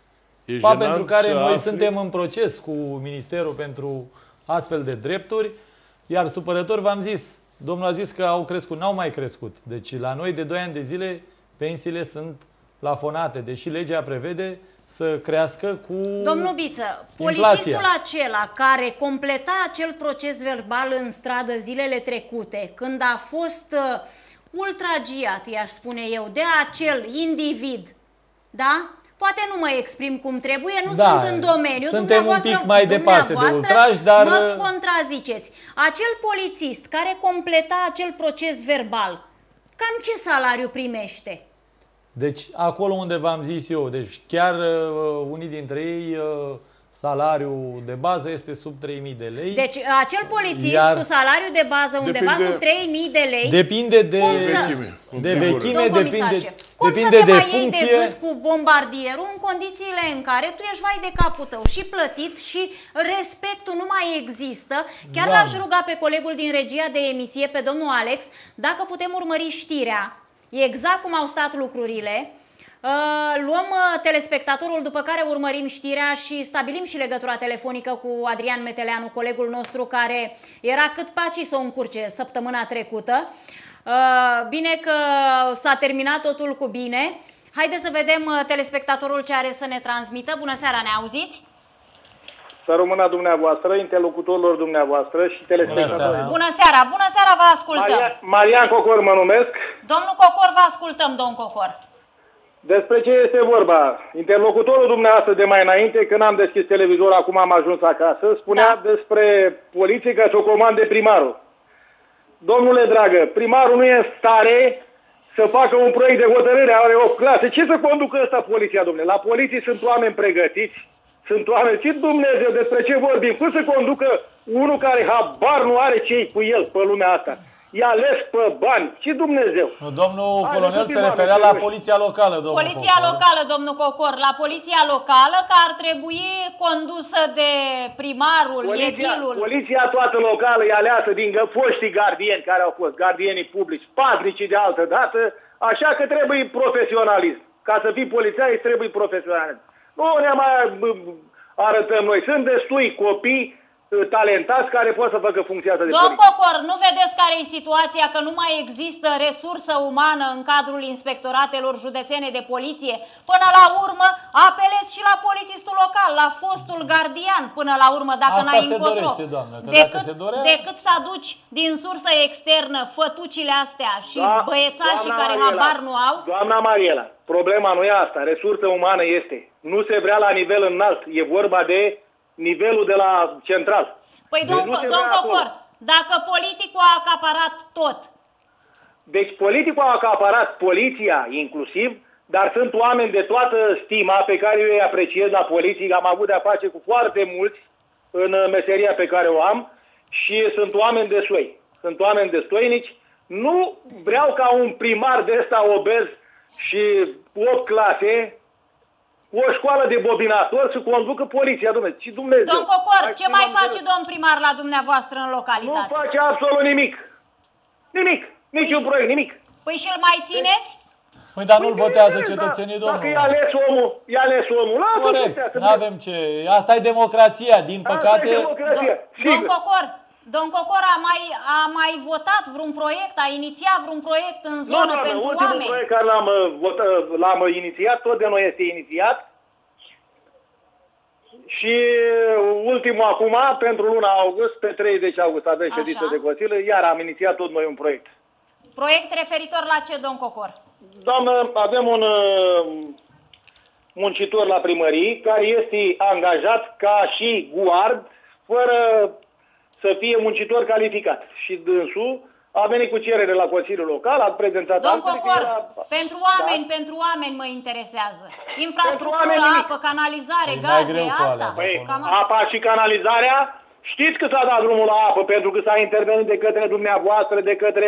fapt pentru care noi afli... suntem în proces cu Ministerul pentru astfel de drepturi, iar supărător v-am zis, domnul a zis că au crescut, n-au mai crescut. Deci la noi de doi ani de zile pensiile sunt plafonate, deși legea prevede să crească cu Domnul Biță, inflația. Polițistul acela care completa acel proces verbal în stradă zilele trecute, când a fost uh, ultragiat, i-aș spune eu, de acel individ, da? Poate nu mă exprim cum trebuie, nu da, sunt în domeniu. Suntem un pic mai departe de ultraj, dar... mă contraziceți. Acel polițist care completa acel proces verbal, cam ce salariu primește? Deci, acolo unde v-am zis eu, deci chiar uh, unii dintre ei, uh, salariul de bază este sub trei mii de lei. Deci, acel polițist iar cu salariu de bază undeva depinde, sub trei mii de lei... Depinde de vechime. De vechime, Domn depinde, cum depinde să te de mai funcție. iei de gât cu bombardierul în condițiile în care tu ești vai de capul tău și plătit și respectul nu mai există. Chiar Doamne. l-aș ruga pe colegul din regia de emisie, pe domnul Alex, dacă putem urmări știrea, exact cum au stat lucrurile. Luăm telespectatorul, după care urmărim știrea și stabilim și legătura telefonică cu Adrian Meteleanu, colegul nostru care era cât paci să o încurce săptămâna trecută. Bine că s-a terminat totul cu bine. Haideți să vedem telespectatorul ce are să ne transmită. Bună seara, ne auziți? Să rămână dumneavoastră, interlocutorilor dumneavoastră și telespectatorilor. Bună seara, bună seara, vă ascultăm. Marian, Marian Cocor mă numesc. Domnul Cocor, vă ascultăm, domn Cocor. Despre ce este vorba? Interlocutorul dumneavoastră de mai înainte, când am deschis televizorul, acum am ajuns acasă, spunea da. despre poliție că ți-o comande primarul. Domnule dragă, primarul nu e în stare să facă un proiect de hotărâre, are o clasă. Ce să conducă ăsta poliția, domnule? La poliție sunt oameni pregătiți, sunt oameni... Ce Dumnezeu, despre ce vorbim? Cum să conducă unul care habar nu are ce cu el pe lumea asta? i-a ales pe bani. Ce Dumnezeu? Nu, domnul Hai, colonel se referea la poliția locală, domnul Poliția Cocor. locală, domnul Cocor, la poliția locală, care ar trebui condusă de primarul, Poliția, edilul. poliția toată locală e aleasă din foștii gardieni care au fost, gardienii publici, patricii de altă dată, așa că trebuie profesionalism. Ca să fii polițai trebuie profesionalism. Nu ne mai arătăm noi. Sunt destui copii talentați care pot să facă funcția asta de Domn poliție. Cocor, nu vedeți care e situația, că nu mai există resursă umană în cadrul inspectoratelor județene de poliție? Până la urmă, apelezi și la polițistul local, la fostul gardian, până la urmă, dacă Asta n-ai se încotro. dorește, doamnă, că decât, dacă se dorea... decât să aduci din sursă externă fătucile astea și Da, băiețașii doamna care Mariela, habar nu au. Doamna Mariela, problema nu e asta. Resursă umană este. Nu se vrea la nivel înalt. E vorba de nivelul de la central. Păi, Deci domn, nu se domn vrea Cocor, acolo. dacă politicul a acaparat tot, Deci politicul a acaparat poliția inclusiv, dar sunt oameni de toată stima pe care eu îi apreciez la poliție. Am avut de-a face cu foarte mulți în meseria pe care o am și sunt oameni de soi. Sunt oameni destoinici. Nu vreau ca un primar de ăsta obez și opt clase, cu o școală de bobinatori să conducă poliția, Dumnezeu. Și Dumnezeu. domn Cocor, Hai ce să mai mă face înțeleg. domn primar la dumneavoastră în Nu localitate? face absolut nimic. Nimic. Niciun Păi- proiect, nimic. Păi și-l mai țineți? Păi, dar nu-l Păi, votează bineînțeles, cetățenii, da. Dacă domnul. i-a ales omul, i-a ales omul. Lasă Corect, putea să nu avem ce. Asta e democrația, din Asta e păcate. democrația, Do- Domn sigur. Cocor, domn Cocor a mai, a mai votat vreun proiect, a inițiat vreun proiect în Nu, zonă doamnă, pentru ultimul oameni? proiect care l-am, uh, vota- l-am uh, inițiat, tot de noi este inițiat. Și ultimul acum, pentru luna august, pe treizeci august avem Așa. ședință de Consiliu, iar am inițiat tot noi un proiect. Proiect referitor la ce, domn Cocor? Doamnă, avem un uh, muncitor la primărie care este angajat ca și guard, fără să fie muncitor calificat. Și dânsul a venit cu cerere la Consiliul Local, a prezentat Domn actele că Cocor, era- pentru oameni, Da. pentru oameni mă interesează. Pentru Infrastructură, oameni nimic. apă, canalizare, E mai gaze, greu cu asta. alea, Păi, Cam a- apa și canalizarea, știți că s-a dat drumul la apă, pentru că s-a intervenit de către dumneavoastră, de către...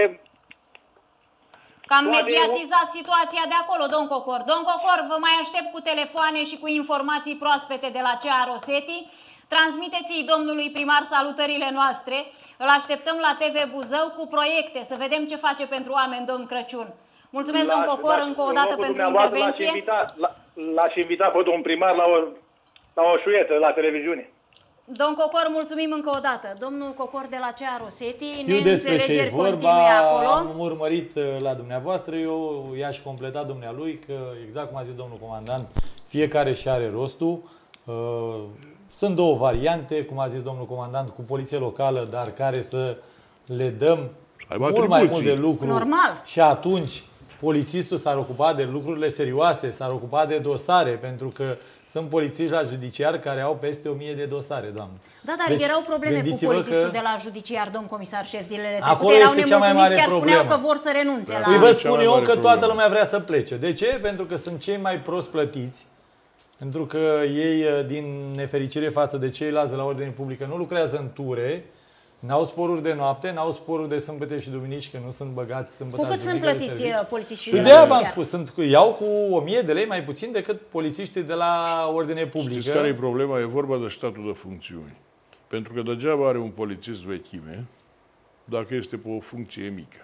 Că am Toate- mediatizat situația de acolo, domn Cocor. Domn Cocor, vă mai aștept cu telefoane și cu informații proaspete de la C A Rosetti. Transmiteți-i domnului primar salutările noastre. Îl așteptăm la T V Buzău cu proiecte, să vedem ce face pentru oameni, domn Crăciun. Mulțumesc, domn L-aș- Cocor, l-aș- încă o în dată locul pentru dumneavoastră intervenție. L-aș invita, l- l-aș invita pe domn primar la o, la o șuietă, la televiziune. Domn Cocor, mulțumim încă o dată. Domnul Cocor de la C A Rosetti, Știu despre ce e neînțelegeri vorba, continue acolo. am urmărit uh, la dumneavoastră, eu i-aș completa dumnealui că, exact cum a zis domnul comandant, fiecare și are rostul. Uh, Sunt două variante, cum a zis domnul comandant, cu poliție locală, dar care să le dăm aibă mult mai mult atribuții. de lucru. Normal. Și atunci polițistul s-ar ocupa de lucrurile serioase, s-ar ocupa de dosare, pentru că sunt polițiști la judiciar care au peste o mie de dosare, doamnă. Da, dar Deci, erau probleme cu gândiți-vă polițistul că- de la judiciar, domn comisar șef, zilele Acolo trecute. Erau este cea mai nemulțumiți, mare chiar spuneau problemă. că vor să renunțe la... Păi vă cea spun mai eu mare că toată problemă. lumea vrea să plece. De ce? Pentru că sunt cei mai prost plătiți, pentru că ei, din nefericire față de ceilalți de la ordine publică, nu lucrează în ture, n-au sporuri de noapte, n-au sporuri de sâmbătă și duminici, că nu sunt băgați sâmbătă Cu cât și sunt duminică de plătiți serviciu. polițiștii Păi de de-aia la v-am judiciar? spus, sunt, iau cu o mie de lei mai puțin decât polițiștii de la ordine publică. Știți care e problema? E vorba de statul de funcțiuni. Pentru că degeaba are un polițist vechime dacă este pe o funcție mică.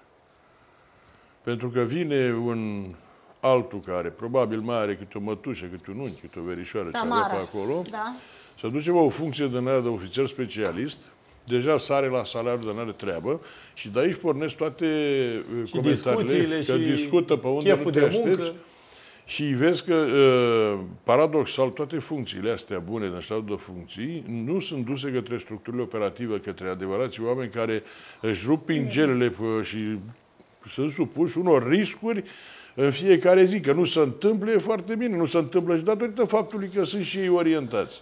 Pentru că vine un altul care probabil mai are câte o mătușă, câte un unchi, câte o verișoară, ce avea Tamara. pe acolo, Da. se duce pe o funcție de înalt de ofițer specialist, deja sare la salariul de n-are treabă și de aici pornesc toate uh, Și comentariile, discuțiile că și discută pe unde cheful nu te de aștepți. muncă. Și vezi că, uh, paradoxal, toate funcțiile astea bune din statul de funcții nu sunt duse către structurile operative, către adevărații oameni care își rup pingelele p- și sunt supuși unor riscuri în fiecare zi. Că nu se întâmplă, e foarte bine. Nu se întâmplă și datorită faptului că sunt și ei orientați.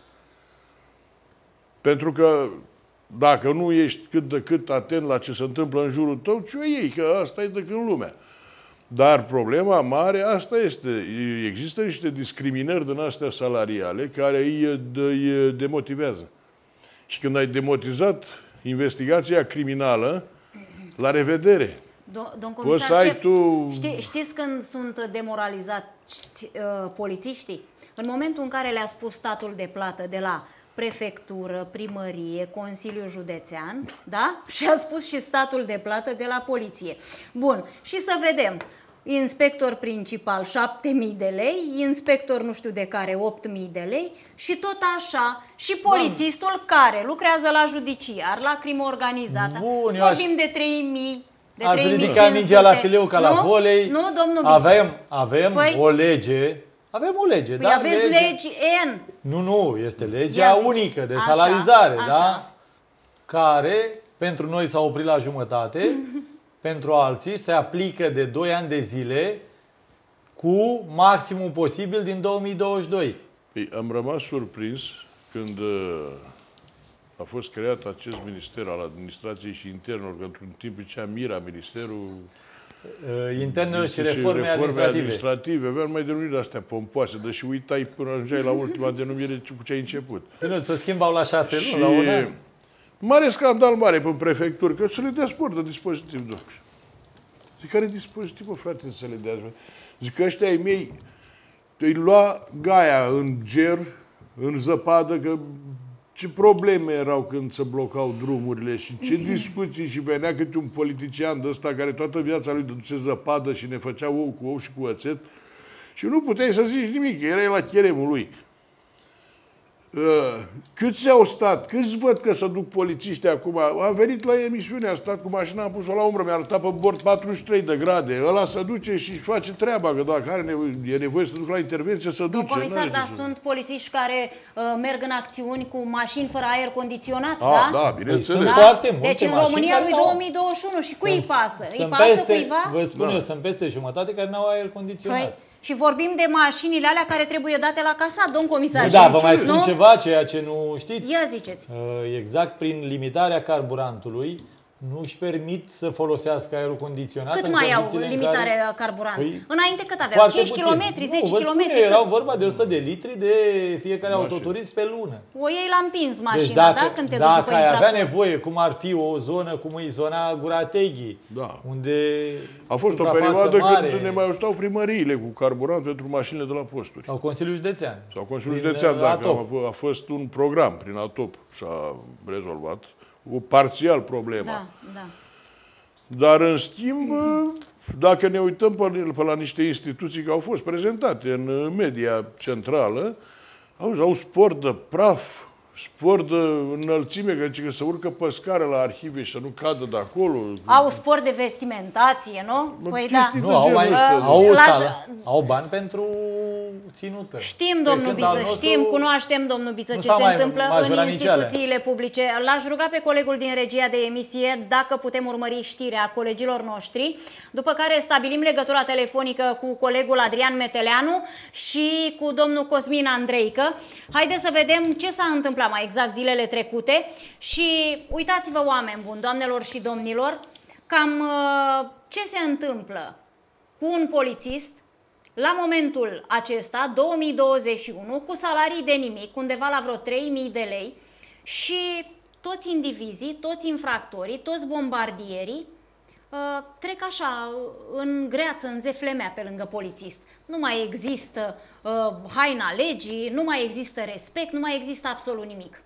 Pentru că dacă nu ești cât de cât atent la ce se întâmplă în jurul tău, ce o iei, că asta e de când lumea. Dar problema mare, asta este. Există niște discriminări din astea salariale care îi, îi demotivează. Și când ai demotizat investigația criminală, La revedere! Do- Domn Poți comisar să ai șef, tu... ști, știți când sunt demoralizați uh, polițiștii? În momentul în care le-a spus statul de plată de la prefectură, primărie, Consiliul Județean, da? Și a spus și statul de plată de la poliție. Bun, și să vedem. Inspector principal șapte mii de lei, inspector nu știu de care opt mii de lei și tot așa. Și polițistul care lucrează la judiciar, la crimă organizată, Bun, vorbim aș... de trei mii. De Ați ridicat mingea la fileu ca la volei. Nu, domnul Avem, avem păi, o lege. Avem o lege, păi da? aveți lege. legi N. Nu, nu, este legea Ia zi. unică de Așa, salarizare, așa. da? Care, pentru noi s-a oprit la jumătate, pentru alții se aplică de doi ani de zile cu maximul posibil din două mii douăzeci și doi. Păi, am rămas surprins când uh, a fost creat acest minister al administrației și internelor, că în timpul ce Mira, Ministerul Internelor și reforme administrative. administrative. Aveam numai denumiri de-astea pompoase, dar și uitai până ajungeai la ultima denumire cu ce ai început. Nu, să schimbau la șase luni, Și la un an. mare scandal mare pe prefecturi, că să le dea sport de dispozitiv, domnule. Zic, care dispozitiv, mă, frate, să le dea? Zic că ăștia ai mei îi lua gaia în ger, în zăpadă, că ce probleme erau când se blocau drumurile și ce discuții și venea câte un politician de ăsta care toată viața lui dăduse zăpadă și ne făcea ou cu ou și cu oțet și nu puteai să zici nimic, că erai la cheremul lui. Uh, câți au stat? Câți văd că se duc polițiștii acum? A venit la emisiune, a stat cu mașina, am pus-o la umbră, mi-a arătat pe bord patruzeci și trei de grade. Ăla se duce și face treaba, că dacă are nevoie, e nevoie să duc la intervenție, să duce. Domn comisar, dar să... sunt polițiști care uh, merg în acțiuni cu mașini fără aer condiționat, A, da? da, bineînțeles. Sunt foarte multe Deci în mașini România care lui n-au- două mii douăzeci și unu și cui îi pasă? Îi Sunt pasă peste, cuiva? vă spun Da. eu, sunt peste jumătate care n-au aer condiționat. Păi, și vorbim de mașinile alea care trebuie date la casat, domn comisar. Nu, da, vă Și- mai spun nu? ceva, ceea ce nu știți. Ia ziceți. Uh, Exact prin limitarea carburantului, nu își permit să folosească aerul condiționat. Cât în mai au condițiile în limitare care- carburant? Păi, Înainte cât aveau? Foarte cinci puțin. kilometri, Nu, zece vă spun kilometri? eu, erau cât? vorba de o sută de litri de fiecare Mașină. autoturism pe lună. O iei la împins mașina, Deci dacă, da? Când te duci dacă după ai avea infractor. nevoie, cum ar fi o zonă cum e zona Gurateghi, Da. unde A fost o suprafață perioadă mare, când ne mai ajutau primăriile cu carburant pentru mașinile de la posturi. sau Consiliul Județean. Sau Consiliul Prin, Județean, uh, dacă ATOP. a, f- a fost un program prin ATOP, s-a rezolvat cu parțial problema. Da, da. Dar, în schimb, dacă ne uităm pe, pe la niște instituții care au fost prezentate în media centrală, au, au spor de praf, spor de înălțime, că zice că se urcă pe scară la arhive și să nu cadă de acolo. Au spor de vestimentație, nu? Păi da. chestii de Nu, au, genul mai, ăsta. au, o La- sală, au bani pentru ținută. Știm, Pe domnul când al Biță, nostru știm, cunoaștem, domnul Biță, nu ce s-a se mai întâmplă în majorat nici alea. instituțiile publice. L-aș ruga pe colegul din regia de emisie dacă putem urmări știrea colegilor noștri, după care stabilim legătura telefonică cu colegul Adrian Meteleanu și cu domnul Cosmin Andreică. Haideți să vedem ce s-a întâmplat mai exact zilele trecute și uitați-vă, oameni buni, doamnelor și domnilor, cam uh, ce se întâmplă cu un polițist la momentul acesta, două mii douăzeci și unu, cu salarii de nimic, undeva la vreo trei mii de lei și toți indivizii, toți infractorii, toți bombardierii uh, trec așa în greață, în zeflemea pe lângă polițist. Nu mai există uh, haina legii, nu mai există respect, nu mai există absolut nimic.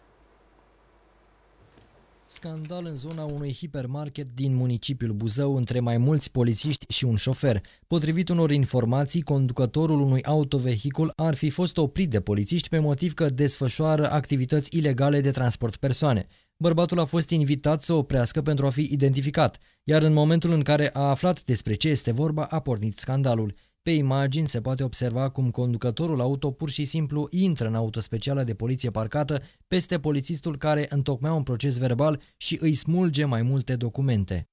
Scandal în zona unui hipermarket din municipiul Buzău între mai mulți polițiști și un șofer. Potrivit unor informații, conducătorul unui autovehicul ar fi fost oprit de polițiști pe motiv că desfășoară activități ilegale de transport persoane. Bărbatul a fost invitat să oprească pentru a fi identificat, iar în momentul în care a aflat despre ce este vorba, a pornit scandalul. Pe imagini se poate observa cum conducătorul auto pur și simplu intră în auto specială de poliție parcată peste polițistul care întocmea un proces verbal și îi smulge mai multe documente.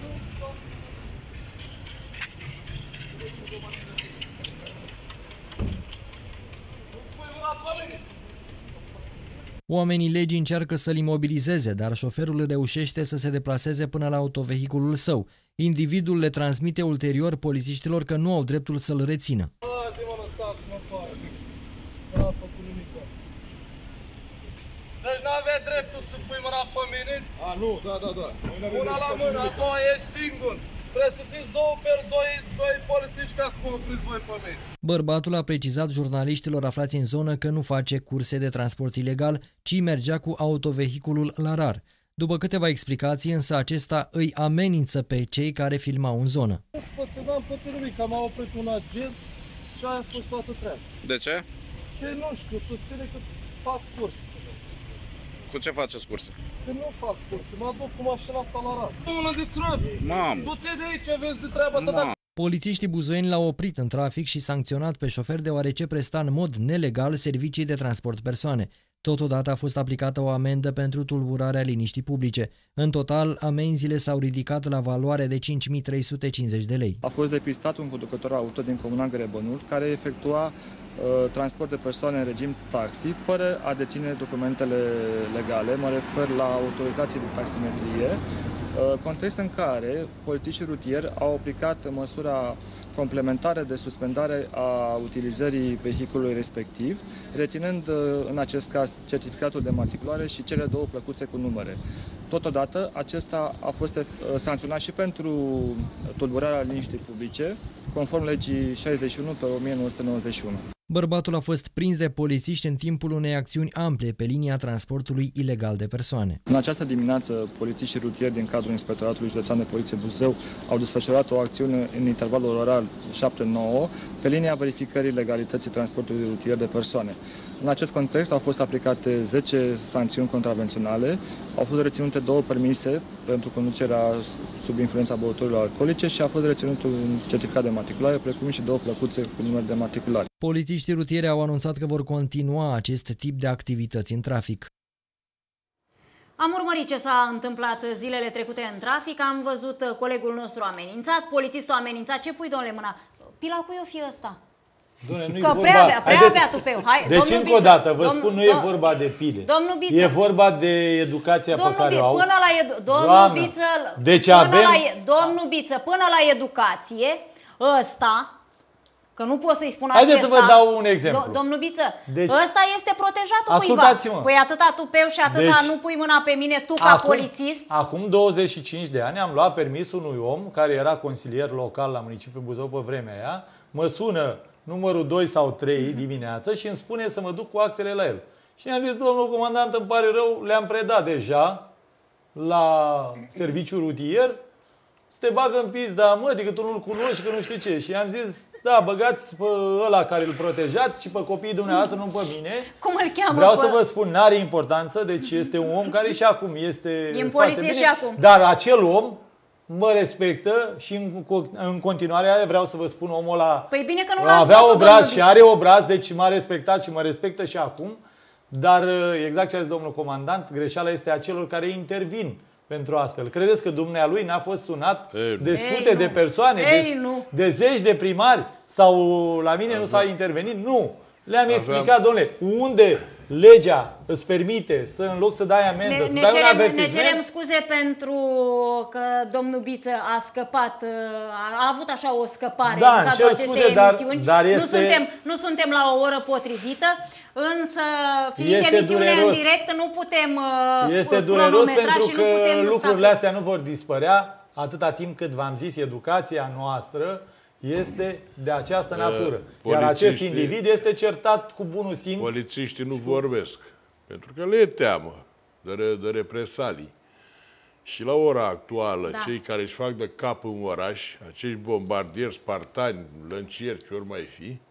Oamenii legii încearcă să-l imobilizeze, dar șoferul reușește să se deplaseze până la autovehiculul său. Individul le transmite ulterior polițiștilor că nu au dreptul să-l rețină. Haide-mă, lăsați-mă afară. N-a făcut nimic. Deci n-avea dreptul să pui mâna pe mine? A, nu, da, da, da. Una la mână, a doua e singur. Trebuie să fiți două pe doi, doi polițiști ca să mă opriți voi pe mine. Bărbatul a precizat jurnaliștilor aflați în zonă că nu face curse de transport ilegal, ci mergea cu autovehiculul la rar. După câteva explicații, însă acesta îi amenință pe cei care filmau în zonă. Nu spățit, n-am pățit nimic, că m-a oprit un agent și aia a fost toată treaba. De ce? Că nu știu, susține că fac curse. Cu ce faceți curse? Că nu fac curse, mă duc cu mașina asta la rar. Mână de crăb! Mamă! Du-te de aici, vezi de treaba ta dacă... Polițiștii buzoieni l-au oprit în trafic și sancționat pe șofer deoarece presta în mod nelegal servicii de transport persoane. Totodată a fost aplicată o amendă pentru tulburarea liniștii publice. În total, amenziile s-au ridicat la valoare de cinci mii trei sute cincizeci de lei. A fost depistat un conducător auto din comuna Grebănul care efectua uh, transport de persoane în regim taxi, fără a deține documentele legale, mă refer la autorizații de taximetrie, context în care polițiștii rutieri au aplicat măsura complementară de suspendare a utilizării vehiculului respectiv, reținând în acest caz certificatul de matriculare și cele două plăcuțe cu numere. Totodată, acesta a fost sancționat și pentru tulburarea liniștii publice, conform legii șaizeci și unu pe o mie nouă sute nouăzeci și unu. Bărbatul a fost prins de polițiști în timpul unei acțiuni ample pe linia transportului ilegal de persoane. În această dimineață, polițiștii rutieri din cadrul Inspectoratului Județean de Poliție Buzău au desfășurat o acțiune în intervalul orar șapte nouă pe linia verificării legalității transportului rutier de persoane. În acest context au fost aplicate zece sancțiuni contravenționale, au fost reținute două permise pentru conducerea sub influența băuturilor alcoolice și a fost reținut un certificat de matriculare, precum și două plăcuțe cu număr de matriculare. Polițiștii rutieri au anunțat că vor continua acest tip de activități în trafic. Am urmărit ce s-a întâmplat zilele trecute în trafic, am văzut colegul nostru amenințat, polițistul amenințat. Ce pui, domnule, mâna? Pila cui o fi ăsta? Doamne, că prea avea, prea avea tupeu. Hai, deci încă o dată, vă spun, nu e vorba de pile. Domnul Biță. E vorba de educația pe care o au. Până la edu... Domnul Biță, deci până avem... la, domnul Biță, până la educație, ăsta... Că nu pot să-i spun Haideți acesta. să vă dau un exemplu. Do domnul Biță, deci, ăsta este protejatul ascultați-mă. cuiva. Păi atâta tupeu și atâta deci, nu pui mâna pe mine tu ca acum, polițist. Acum douăzeci și cinci de ani am luat permisul unui om care era consilier local la municipiul Buzău pe vremea aia. Mă sună numărul doi sau trei dimineață și îmi spune să mă duc cu actele la el. Și i-am zis, domnul comandant, îmi pare rău, le-am predat deja la serviciul rutier. Să te bagă în pizda, mă, că tu nu-l cunoști, că nu știu ce. Și am zis, da, băgați pe ăla care îl protejați și pe copiii dumneavoastră, nu pe mine. Cum îl cheamă? Vreau pe... să vă spun, n-are importanță, deci este un om care și acum este e în foarte poliție bine, și acum. dar acel om mă respectă și în, în continuare vreau să vă spun, omul ăla păi bine că nu l-ați avea bătut, obraz și are obraz, deci m-a respectat și mă respectă și acum. Dar exact ce a zis domnul comandant, greșeala este a celor care intervin pentru astfel. Credeți că dumnealui n-a fost sunat Ei, de sute Ei, de persoane, Ei, de, nu. de zeci de primari? Sau la mine Aveam. nu s-a intervenit? Nu. Le-am explicat, domnule, unde legea îți permite să, în loc să dai amendă, ne, să ne dai cerem, un avertisment. Ne cerem scuze pentru că domnul Biță a scăpat, a avut așa o scăpare da, în cadrul acestei scuze, emisiuni. Dar, dar este... nu, suntem, nu suntem la o oră potrivită, însă fiind este emisiune dureros. în direct, nu putem Este dureros pentru și că nu putem lucrurile sta... astea nu vor dispărea atâta timp cât v-am zis, educația noastră este de această natură. Iar acest individ este certat cu bunul simț. Polițiștii nu vorbesc, pentru că le e teamă de, re, de represalii. Și la ora actuală, da. cei care își fac de cap în oraș, acești bombardieri, spartani, lăncieri, ce ori mai fi,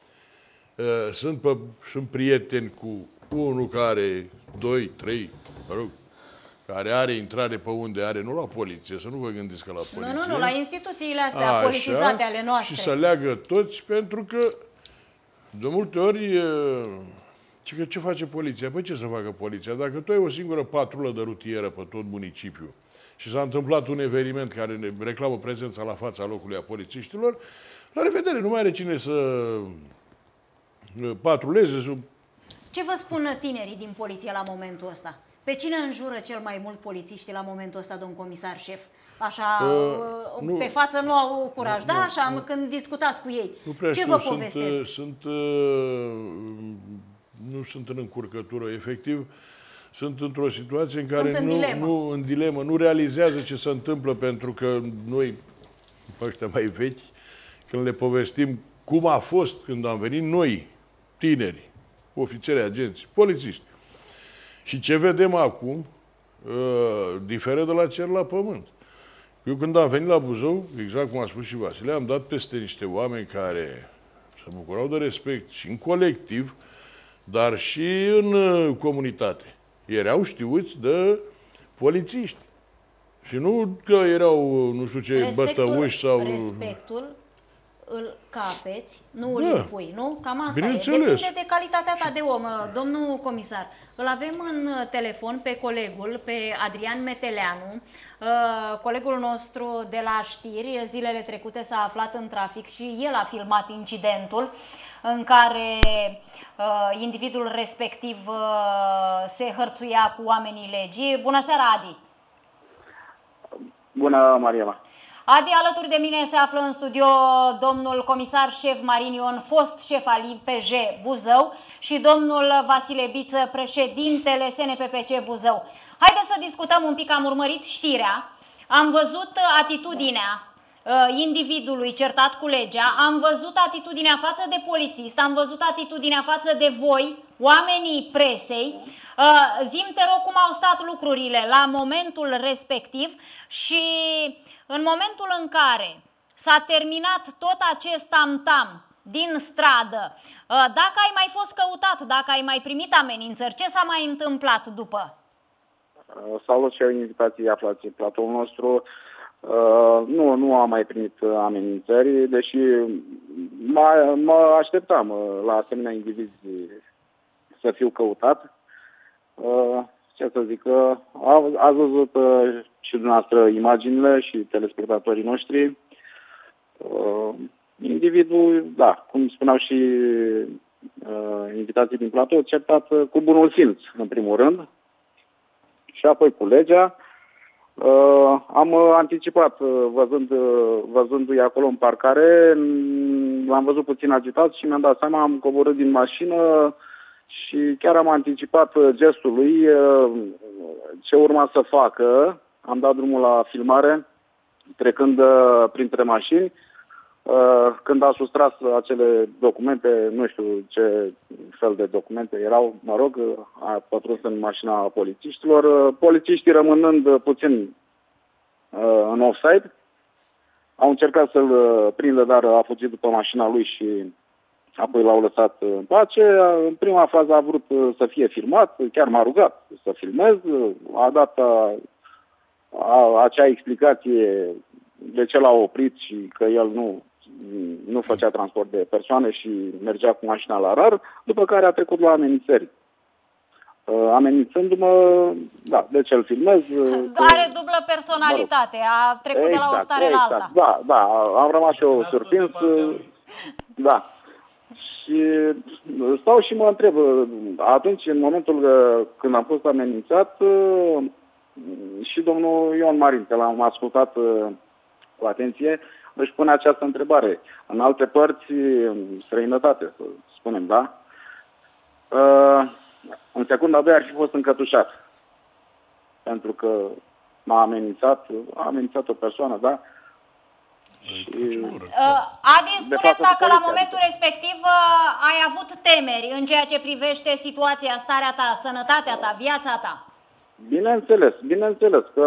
sunt, pe, sunt prieteni cu unul care, doi, trei, mă rog, care are intrare pe unde are, nu la poliție, să nu vă gândiți că la poliție. Nu, nu, nu, la instituțiile astea așa, politizate ale noastre. Și să leagă toți, pentru că de multe ori, ce, ce face poliția? Păi ce să facă poliția? Dacă tu ai o singură patrulă de rutieră pe tot municipiul și s-a întâmplat un eveniment care ne reclamă prezența la fața locului a polițiștilor, la revedere, nu mai are cine să patruleze. Să... Ce vă spun tinerii din poliție la momentul ăsta? Pe cine înjură cel mai mult polițiștii la momentul ăsta, domn comisar șef? Așa, uh, pe nu, față nu au curaj, nu, da? Așa, nu, când discutați cu ei. Ce știu, vă sunt, povestesc? Sunt, uh, nu sunt în încurcătură, efectiv. sunt într-o situație în care în nu, dilemă. nu, în dilemă, nu realizează ce se întâmplă, pentru că noi, ăștia mai vechi, când le povestim cum a fost când am venit noi, tineri, ofițeri, agenți, polițiști, și ce vedem acum, uh, diferă de la cer la pământ. Eu când am venit la Buzău, exact cum a spus și Vasile, am dat peste niște oameni care se bucurau de respect și în colectiv, dar și în uh, comunitate. Erau știuți de polițiști. Și nu că erau, nu știu ce, Respectul, bătăuși sau... respectul îl capeți, nu Da. îl impui, nu? Cam asta e. Bineînțeles. Depinde de calitatea ta de om. Domnul comisar, îl avem în telefon pe colegul, pe Adrian Meteleanu. Uh, colegul nostru de la știri, zilele trecute s-a aflat în trafic și el a filmat incidentul în care uh, individul respectiv uh, se hărțuia cu oamenii legii. Bună seara, Adi! Bună, Mariela! Adi, alături de mine se află în studio domnul comisar șef Marin Ion, fost șef al I P J Buzău, și domnul Vasile Biță, președintele S N P P C Buzău. Haideți să discutăm un pic, am urmărit știrea, am văzut atitudinea uh, individului certat cu legea, am văzut atitudinea față de polițist, am văzut atitudinea față de voi, oamenii presei. Uh, zi-mi, te rog, cum au stat lucrurile la momentul respectiv și în momentul în care s-a terminat tot acest tam-tam din stradă, uh, dacă ai mai fost căutat, dacă ai mai primit amenințări, ce s-a mai întâmplat după? Salut și eu invitații aflați în platoul nostru. Uh, nu, nu am mai primit amenințări, deși mă, mă așteptam uh, la asemenea indivizi să fiu căutat. Uh, ce să zic, uh, ați văzut uh, și dumneavoastră imaginile și telespectatorii noștri. Uh, individul, da, cum spuneau și uh, invitații din platou, certat uh, cu bunul simț, în primul rând, și apoi cu legea. Uh, am uh, anticipat, uh, văzând, uh, văzându-i acolo în parcare, l-am văzut puțin agitat și mi-am dat seama, am coborât din mașină și chiar am anticipat uh, gestul lui, uh, ce urma să facă. Am dat drumul la filmare, trecând uh, printre mașini. Uh, când a sustras acele documente, nu știu ce fel de documente erau, mă rog, a pătruns în mașina polițiștilor. Uh, polițiștii, rămânând puțin uh, în offside, au încercat să-l uh, prindă, dar a fugit după mașina lui și apoi l-au lăsat în pace. În prima fază a vrut uh, să fie filmat, chiar m-a rugat să filmez, a dat a, a, acea explicație de ce l-a oprit și că el nu, nu făcea transport de persoane și mergea cu mașina la rar, după care a trecut la amenințări. Uh, amenințându-mă, da, de ce îl filmez? Are că, dublă personalitate, mă rog, a trecut exact, de la o stare exact, la alta. Da, da, am rămas și eu surprins. Da. Și stau și mă întreb, atunci, în momentul când am fost amenințat, și domnul Ion Marin, că l-am ascultat cu atenție, își pune această întrebare. În alte părți, în străinătate, să spunem, da? În secunda a doua ar fi fost încătușat. Pentru că m-a amenințat, a amenințat o persoană, da? Și, uh, Adi, spune-mi dacă la momentul respectiv uh, ai avut temeri în ceea ce privește situația, starea ta, sănătatea ta, viața ta. Bineînțeles, bineînțeles că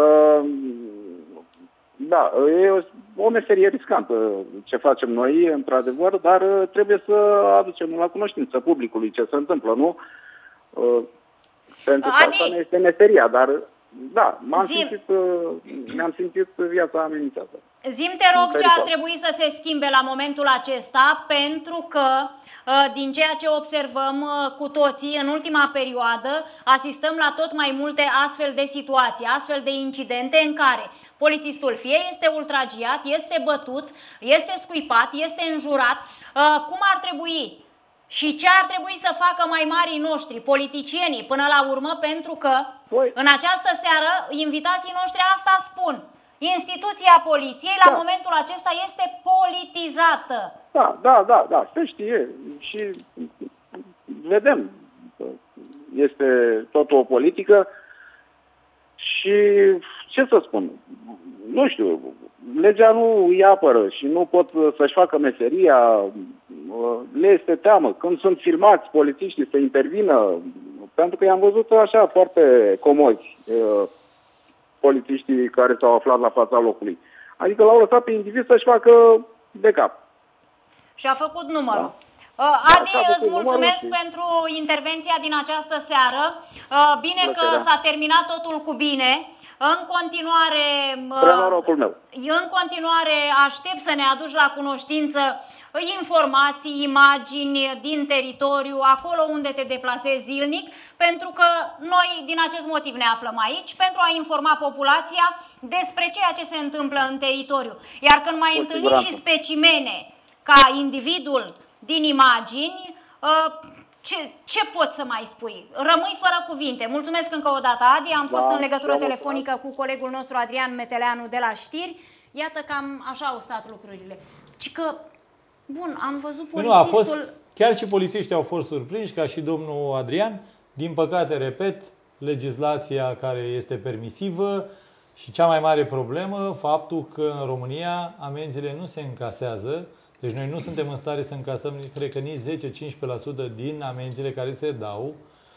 da, e o meserie riscantă ce facem noi, într-adevăr, dar trebuie să aducem la cunoștință publicului ce se întâmplă, nu? Uh, pentru că asta nu este meseria, dar da, m-am simțit, mi-am simțit viața amenințată. Zi-mi, te rog, ce ar trebui să se schimbe la momentul acesta, pentru că, din ceea ce observăm cu toții în ultima perioadă, asistăm la tot mai multe astfel de situații, astfel de incidente în care polițistul fie este ultragiat, este bătut, este scuipat, este înjurat. Cum ar trebui și ce ar trebui să facă mai marii noștri, politicienii, până la urmă, pentru că Păi. în această seară invitații noștri asta spun. Instituția poliției la da. momentul acesta este politizată. Da, da, da, da, se știe și vedem. este totul o politică și ce să spun, nu știu, legea nu îi apără și nu pot să-și facă meseria, le este teamă. Când sunt filmați polițiștii să intervină, pentru că i-am văzut așa foarte comodi polițiștii care s-au aflat la fața locului. Adică l-au lăsat pe individ să-și facă de cap. Și a făcut numărul. Da. Adi, da, îți mulțumesc și... pentru intervenția din această seară. Bine Plăcerea. că s-a terminat totul cu bine. În continuare, meu. în continuare aștept să ne aduci la cunoștință informații, imagini din teritoriu, acolo unde te deplasezi zilnic, pentru că noi din acest motiv ne aflăm aici, pentru a informa populația despre ceea ce se întâmplă în teritoriu. Iar când mai întâlnim și specimene ca individul din imagini, ce, ce poți să mai spui? Rămâi fără cuvinte. Mulțumesc încă o dată, Adi. Am fost da, în legătură telefonică cu colegul nostru Adrian Meteleanu de la știri. Iată cam așa au stat lucrurile. Ci că, bun, am văzut polițistul... Nu, a fost, chiar și polițiștii au fost surprinși, ca și domnul Adrian. Din păcate, repet, legislația care este permisivă și cea mai mare problemă, faptul că în România amenziile nu se încasează. Deci noi nu suntem în stare să încasăm, cred că nici zece-cincisprezece la sută din amenziile care se dau.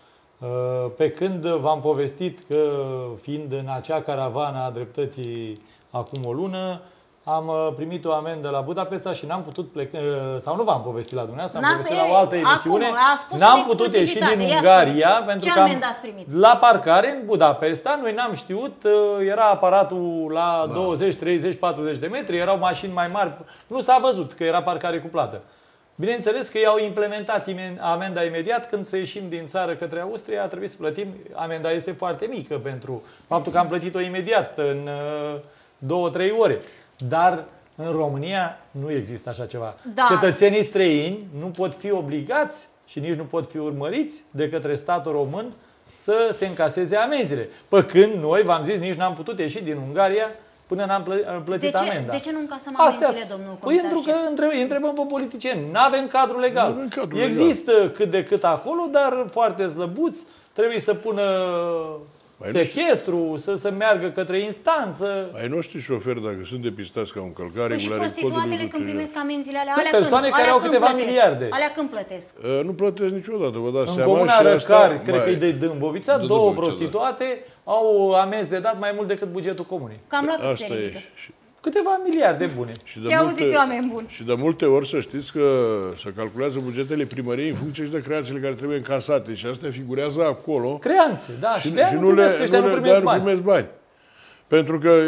Pe când v-am povestit că, fiind în acea caravană a dreptății acum o lună, am primit o amendă la Budapesta și n-am putut pleca, sau nu v-am povestit la dumneavoastră, am povestit la o altă emisiune, n-am putut ieși din Ungaria, pentru că am, la parcare în Budapesta, noi n-am știut, era aparatul la da. douăzeci, treizeci, patruzeci de metri, erau mașini mai mari, nu s-a văzut că era parcare cu plată. Bineînțeles că i-au implementat amenda imediat când să ieșim din țară către Austria, a trebuit să plătim, amenda este foarte mică pentru faptul că am plătit-o imediat, în două, trei ore. Dar în România nu există așa ceva. Da. Cetățenii străini nu pot fi obligați și nici nu pot fi urmăriți de către statul român să se încaseze amenziile. Pe când noi, v-am zis, nici n-am putut ieși din Ungaria până n-am plătit de ce, amenda. De ce nu încasăm amenziile, domnul comisar? Păi pentru că între, întrebăm pe politicieni. Nu avem cadru legal. N-avem cadru există legal. cât de cât acolo, dar foarte slăbuți. Trebuie să pună Ai sechestru, să, să meargă către instanță. Ai noștri șoferi, dacă sunt depistați ca un călcare păi și prostituatele când primesc amenziile alea, sunt alea persoane când, care alea au câteva plătesc? miliarde. Alea când plătesc? Uh, nu plătesc niciodată, vă dați în seama. În comuna Răcari, cred că e de Dâmbovița, de două Dâmbovița, prostituate da. au amenzi de dat mai mult decât bugetul comunei. Cam la cât Asta se ridică? Și... Câteva miliarde bune. Și de Ia multe, auziți, oameni buni. Și de multe ori să știți că se calculează bugetele primăriei în funcție și de creanțele care trebuie încasate. Și astea figurează acolo. Creanțe, da. Și, și de-aia nu, nu primesc, le, ăștia nu, nu primesc bani. primesc bani. Pentru că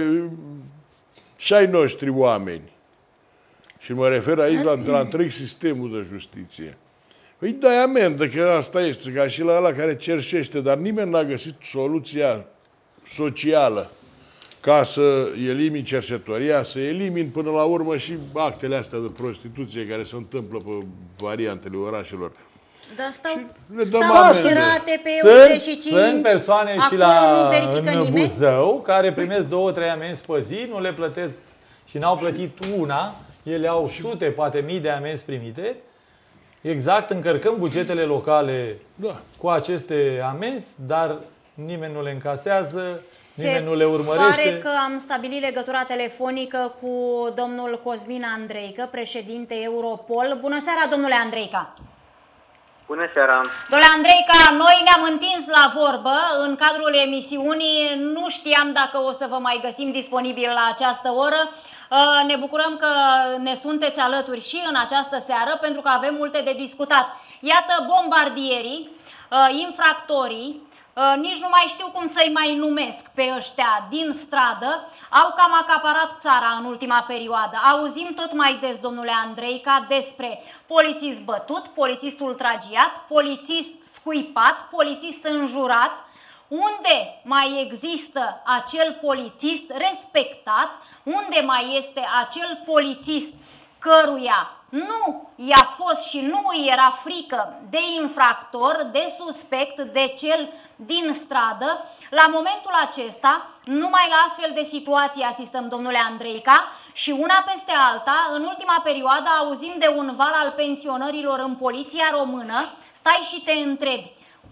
și ai noștri oameni, și mă refer aici la, la întreg sistemul de justiție, îi dai amendă, că asta este, ca și la ăla care cerșește, dar nimeni n-a găsit soluția socială ca să elimini cercetoria, să elimini până la urmă și actele astea de prostituție care se întâmplă pe variantele orașelor. Dar stau, stau șirate pe sunt, E uite și cinci. Sunt persoane și la, în Buzău care primesc două, trei amenzi pe zi, nu le plătesc și n-au plătit una, ele au sute, poate mii de amenzi primite. Exact, încărcăm bugetele locale da. cu aceste amenzi, dar nimeni nu le încasează, Se nimeni nu le urmărește. Pare că am stabilit legătura telefonică cu domnul Cosmin Andreică, președinte Europol. Bună seara, domnule Andreica! Bună seara! Domnule Andreica, noi ne-am întins la vorbă în cadrul emisiunii. Nu știam dacă o să vă mai găsim disponibil la această oră. Ne bucurăm că ne sunteți alături și în această seară, pentru că avem multe de discutat. Iată, bombardierii, infractorii, nici nu mai știu cum să-i mai numesc pe ăștia din stradă, au cam acaparat țara în ultima perioadă. Auzim tot mai des, domnule Andreica, despre polițist bătut, polițist ultragiat, polițist scuipat, polițist înjurat. Unde mai există acel polițist respectat, unde mai este acel polițist căruia nu i-a fost și nu îi era frică de infractor, de suspect, de cel din stradă. La momentul acesta, numai la astfel de situații asistăm, domnule Andreica, și una peste alta, în ultima perioadă auzim de un val al pensionărilor în poliția română. Stai și te întrebi,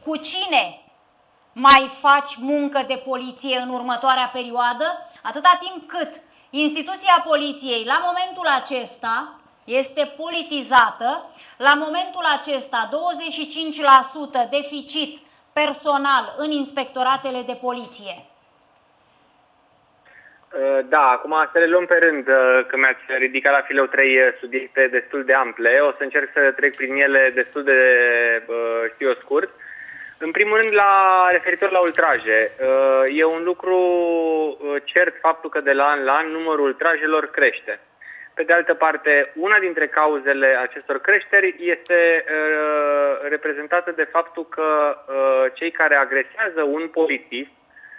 cu cine mai faci muncă de poliție în următoarea perioadă, atâta timp cât instituția poliției la momentul acesta este politizată, la momentul acesta douăzeci și cinci la sută deficit personal în inspectoratele de poliție. Da, acum să le luăm pe rând, că mi-ați ridicat la fileu trei subiecte destul de ample. O să încerc să trec prin ele destul de, știu eu, scurt. În primul rând, la referitor la ultraje, e un lucru cert faptul că de la an la an numărul ultrajelor crește. Pe de altă parte, una dintre cauzele acestor creșteri este reprezentată de faptul că cei care agresează un polițist,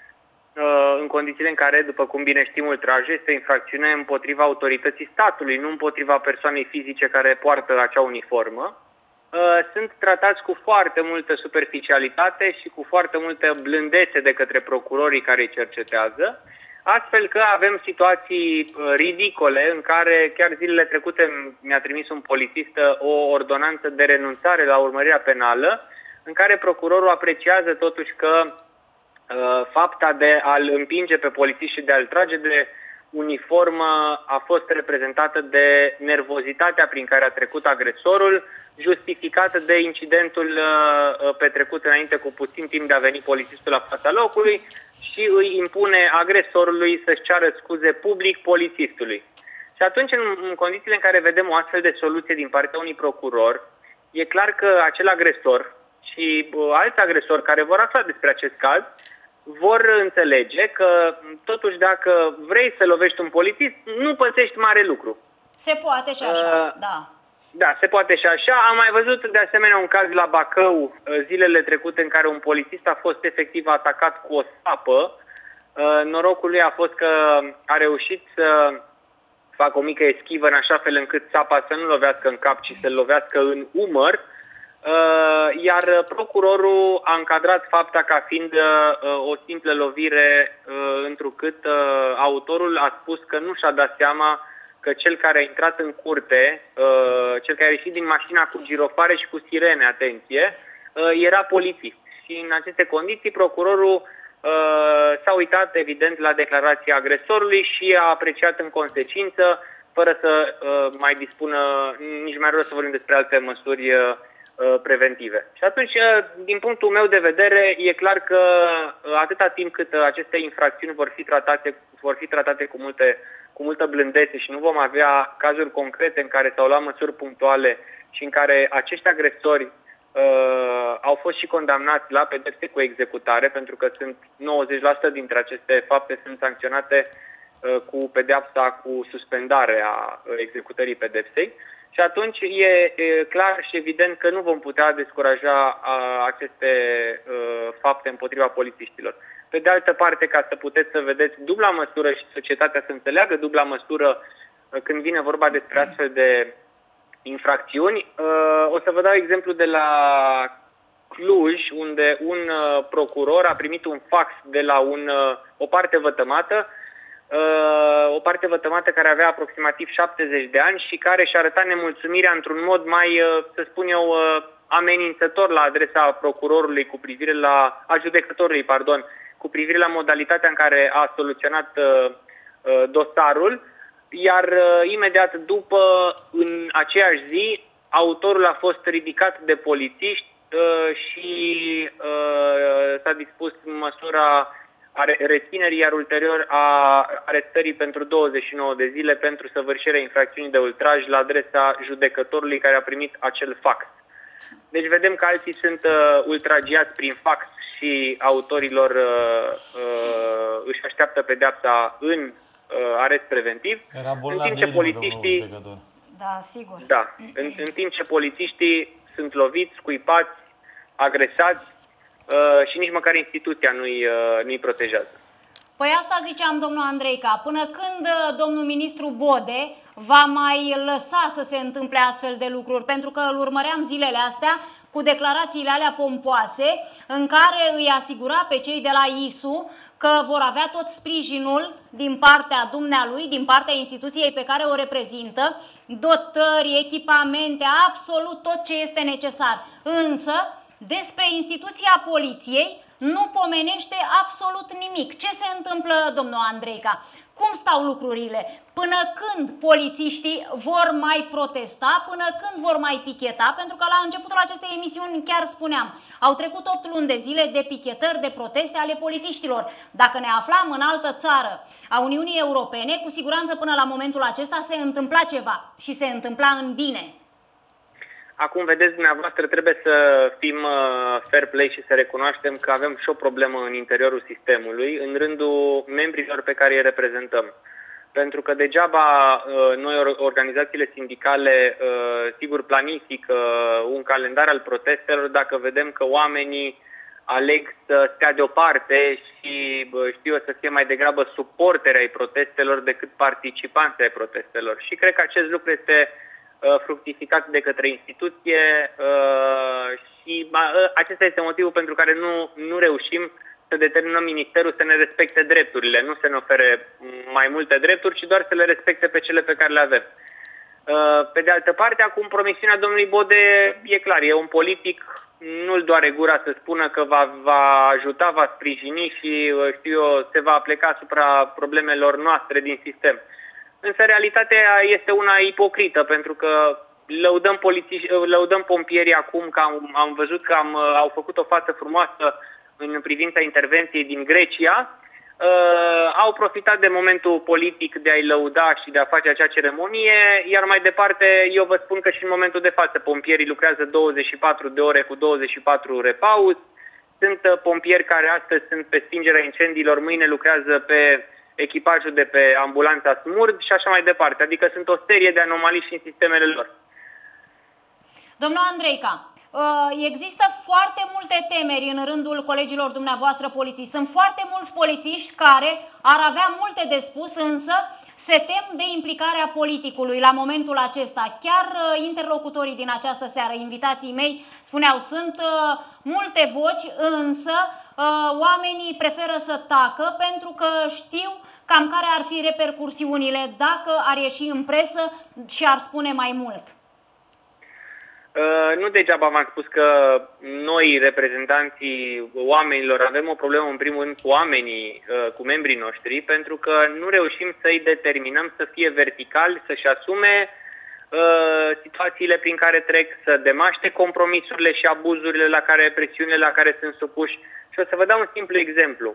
în condițiile în care, după cum bine știm, ultraje este o infracțiune împotriva autorității statului, nu împotriva persoanei fizice care poartă acea uniformă, sunt tratați cu foarte multă superficialitate și cu foarte multă blândețe de către procurorii care îi cercetează, astfel că avem situații ridicole în care chiar zilele trecute mi-a trimis un polițist o ordonanță de renunțare la urmărirea penală, în care procurorul apreciază totuși că uh, fapta de a-l împinge pe polițist și de a-l trage de uniformă a fost reprezentată de nervozitatea prin care a trecut agresorul, justificată de incidentul uh, petrecut înainte cu puțin timp de a veni polițistul la fața locului și îi impune agresorului să-și ceară scuze public polițistului. Și atunci, în, în condițiile în care vedem o astfel de soluție din partea unui procuror, e clar că acel agresor și uh, alți agresori care vor afla despre acest caz vor înțelege că, totuși, dacă vrei să lovești un polițist, nu pățești mare lucru. Se poate și așa, uh, da. Da, se poate și așa. Am mai văzut de asemenea un caz la Bacău zilele trecute în care un polițist a fost efectiv atacat cu o sapă. Norocul lui a fost că a reușit să facă o mică eschivă în așa fel încât sapa să nu lovească în cap, ci să-l lovească în umăr. Iar procurorul a încadrat fapta ca fiind o simplă lovire, întrucât autorul a spus că nu și-a dat seama că cel care a intrat în curte, uh, cel care a ieșit din mașina cu girofare și cu sirene, atenție, uh, era polițist. Și în aceste condiții, procurorul uh, s-a uitat, evident, la declarația agresorului și a apreciat în consecință, fără să uh, mai dispună, nici mai rău să vorbim despre alte măsuri uh, preventive. Și atunci, uh, din punctul meu de vedere, e clar că uh, atâta timp cât uh, aceste infracțiuni vor fi tratate, vor fi tratate cu multe cu multă blândețe și nu vom avea cazuri concrete în care s-au luat măsuri punctuale și în care acești agresori uh, au fost și condamnați la pedepse cu executare, pentru că sunt nouăzeci la sută dintre aceste fapte sunt sancționate uh, cu pedeapsa cu suspendarea executării pedepsei. Și atunci e, e clar și evident că nu vom putea descuraja uh, aceste uh, fapte împotriva polițiștilor. Pe de altă parte, ca să puteți să vedeți dubla măsură și societatea să înțeleagă dubla măsură când vine vorba despre astfel de infracțiuni, o să vă dau exemplu de la Cluj, unde un procuror a primit un fax de la un, o parte vătămată, o parte vătămată care avea aproximativ șaptezeci de ani și care și arăta nemulțumirea într-un mod mai, să spun eu, amenințător la adresa procurorului cu privire la, a judecătorului, pardon, cu privire la modalitatea în care a soluționat uh, uh, dosarul, iar uh, imediat după, în aceeași zi, autorul a fost ridicat de polițiști uh, și uh, s-a dispus măsura reținerii, iar ulterior a arestării pentru douăzeci și nouă de zile pentru săvârșirea infracțiunii de ultraj la adresa judecătorului care a primit acel fax. Deci vedem că alții sunt uh, ultragiați prin fax și autorilor uh, uh, își așteaptă pedeapsa în uh, arest preventiv, în timp ce polițiștii, da, sigur. Da, în, în timp ce polițiștii sunt loviți, scuipați, agresați uh, și nici măcar instituția nu-i, uh, nu-i protejează. Păi asta ziceam, domnul Andreica, până când domnul ministru Bode va mai lăsa să se întâmple astfel de lucruri, pentru că îl urmăream zilele astea cu declarațiile alea pompoase în care îi asigura pe cei de la I S U că vor avea tot sprijinul din partea dumnealui, din partea instituției pe care o reprezintă, dotări, echipamente, absolut tot ce este necesar. Însă, despre instituția poliției nu pomenește absolut nimic. Ce se întâmplă, domnul Andreica? Cum stau lucrurile? Până când polițiștii vor mai protesta? Până când vor mai picheta? Pentru că la începutul acestei emisiuni chiar spuneam, au trecut opt luni de zile de pichetări, de proteste ale polițiștilor. Dacă ne aflam în altă țară a Uniunii Europene, cu siguranță până la momentul acesta se întâmpla ceva și se întâmpla în bine. Acum, vedeți, dumneavoastră, trebuie să fim fair play și să recunoaștem că avem și o problemă în interiorul sistemului, în rândul membrilor pe care îi reprezentăm. Pentru că degeaba noi, organizațiile sindicale, sigur planifică un calendar al protestelor dacă vedem că oamenii aleg să stea deoparte și, știu eu, să fie mai degrabă suporteri ai protestelor decât participanți ai protestelor. Și cred că acest lucru este fructificat de către instituție și acesta este motivul pentru care nu, nu reușim să determinăm ministerul să ne respecte drepturile, nu să ne ofere mai multe drepturi, ci doar să le respecte pe cele pe care le avem. Pe de altă parte, acum promisiunea domnului Bode e clar, e un politic, nu-l doare gura să spună că va, va ajuta, va sprijini și, știu eu, se va apleca asupra problemelor noastre din sistem. Însă realitatea este una ipocrită, pentru că lăudăm, polițiști, lăudăm pompierii acum, că am, am văzut că am, au făcut o față frumoasă în privința intervenției din Grecia, uh, au profitat de momentul politic de a-i lăuda și de a face acea ceremonie, iar mai departe eu vă spun că și în momentul de față pompierii lucrează douăzeci și patru de ore cu douăzeci și patru repaus, sunt pompieri care astăzi sunt pe stingerea incendiilor, mâine lucrează pe echipajul de pe ambulanța Smurd și așa mai departe. Adică sunt o serie de anomalii și în sistemele lor. Domnul Andreica, există foarte multe temeri în rândul colegilor dumneavoastră polițiști. Sunt foarte mulți polițiști care ar avea multe de spus, însă se tem de implicarea politicului la momentul acesta. Chiar interlocutorii din această seară, invitații mei, spuneau, sunt multe voci, însă oamenii preferă să tacă pentru că știu cam care ar fi repercursiunile dacă ar ieși în presă și ar spune mai mult. Uh, nu degeaba v-am spus că noi, reprezentanții oamenilor, avem o problemă în primul rând cu oamenii, uh, cu membrii noștri, pentru că nu reușim să-i determinăm să fie verticali, să-și asume uh, situațiile prin care trec, să demaște compromisurile și abuzurile la care, presiunile la care sunt supuși. Și o să vă dau un simplu exemplu.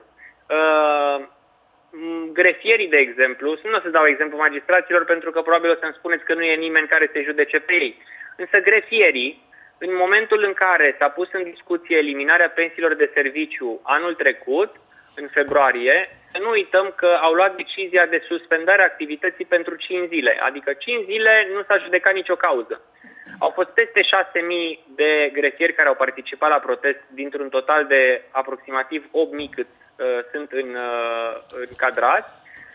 Uh, grefierii, de exemplu, nu o să dau exemplu magistraților pentru că probabil o să-mi spuneți că nu e nimeni care să judece pe ei. Însă grefierii, în momentul în care s-a pus în discuție eliminarea pensiilor de serviciu anul trecut, în februarie, să nu uităm că au luat decizia de suspendare a activității pentru cinci zile. Adică cinci zile nu s-a judecat nicio cauză. Au fost peste șase mii de grefieri care au participat la protest, dintr-un total de aproximativ opt mii cât uh, sunt în, uh, încadrați.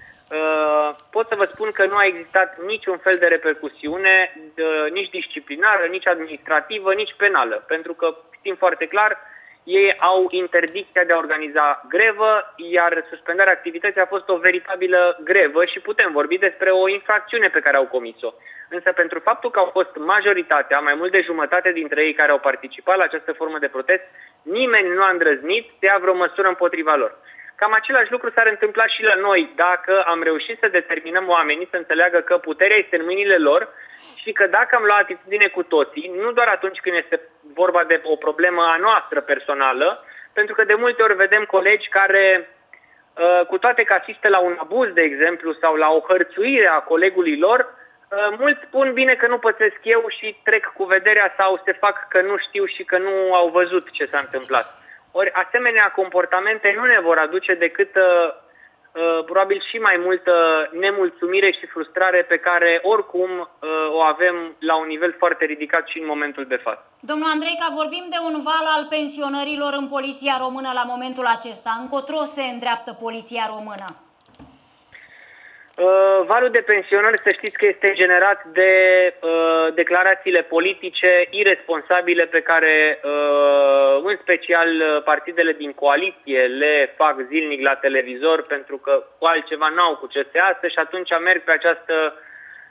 Uh, pot să vă spun că nu a existat niciun fel de repercusiune, uh, nici disciplinară, nici administrativă, nici penală, pentru că știm foarte clar, ei au interdicția de a organiza grevă, iar suspendarea activității a fost o veritabilă grevă și putem vorbi despre o infracțiune pe care au comis-o. Însă pentru faptul că au fost majoritatea, mai mult de jumătate dintre ei care au participat la această formă de protest, nimeni nu a îndrăznit să ia vreo măsură împotriva lor. Cam același lucru s-ar întâmpla și la noi dacă am reușit să determinăm oamenii să înțeleagă că puterea este în mâinile lor și că dacă am luat atitudine cu toții, nu doar atunci când este vorba de o problemă a noastră personală, pentru că de multe ori vedem colegi care, cu toate că asistă la un abuz, de exemplu, sau la o hărțuire a colegului lor, mulți spun bine că nu pățesc eu și trec cu vederea sau se fac că nu știu și că nu au văzut ce s-a întâmplat. Ori asemenea comportamente nu ne vor aduce decât uh, uh, probabil și mai multă nemulțumire și frustrare pe care oricum uh, o avem la un nivel foarte ridicat și în momentul de față. Domnul Andreica, vorbim de un val al pensionărilor în poliția română la momentul acesta. Încotro se îndreaptă poliția română? Uh, valul de pensionări, să știți că este generat de uh, declarațiile politice iresponsabile pe care, uh, în special, partidele din coaliție le fac zilnic la televizor, pentru că cu altceva n-au cu ce se asă și atunci merg pe această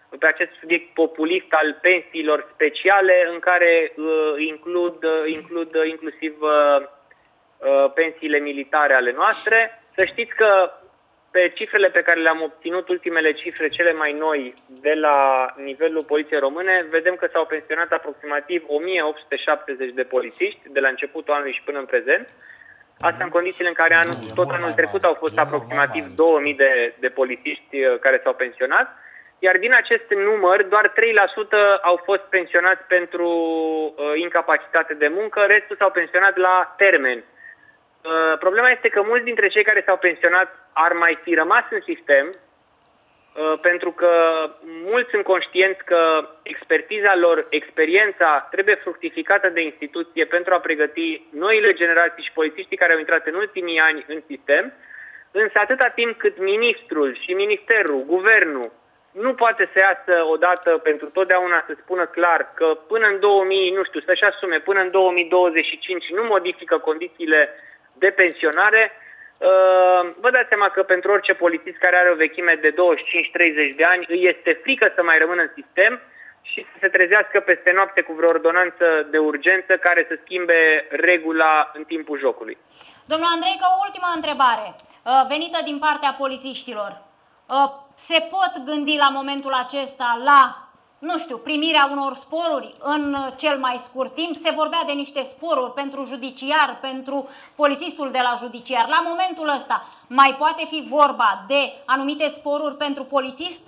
pe acest subiect populist al pensiilor speciale, în care uh, includ, uh, includ uh, inclusiv uh, uh, pensiile militare ale noastre. Să știți că pe cifrele pe care le-am obținut, ultimele cifre cele mai noi de la nivelul Poliției Române, vedem că s-au pensionat aproximativ o mie opt sute șaptezeci de polițiști de la începutul anului și până în prezent. Asta în condițiile în care anul, tot anul trecut au fost aproximativ două mii de, de polițiști care s-au pensionat, iar din acest număr doar trei la sută au fost pensionați pentru uh, incapacitate de muncă, restul s-au pensionat la termen. Uh, problema este că mulți dintre cei care s-au pensionat ar mai fi rămas în sistem, uh, pentru că mulți sunt conștienți că expertiza lor, experiența trebuie fructificată de instituție pentru a pregăti noile generații și polițiștii care au intrat în ultimii ani în sistem, însă atâta timp cât ministrul și ministerul, guvernul, nu poate să iasă odată pentru totdeauna să spună clar că până în două mii, nu știu, să-și asume, până în două mii douăzeci și cinci nu modifică condițiile de pensionare, vă dați seama că pentru orice polițist care are o vechime de douăzeci și cinci treizeci de ani îi este frică să mai rămână în sistem și să se trezească peste noapte cu vreo ordonanță de urgență care să schimbe regula în timpul jocului. Domnul Andrei, o ultimă întrebare venită din partea polițiștilor. Se pot gândi la momentul acesta la, nu știu, primirea unor sporuri în cel mai scurt timp? Se vorbea de niște sporuri pentru judiciar, pentru polițistul de la judiciar. La momentul ăsta mai poate fi vorba de anumite sporuri pentru polițist?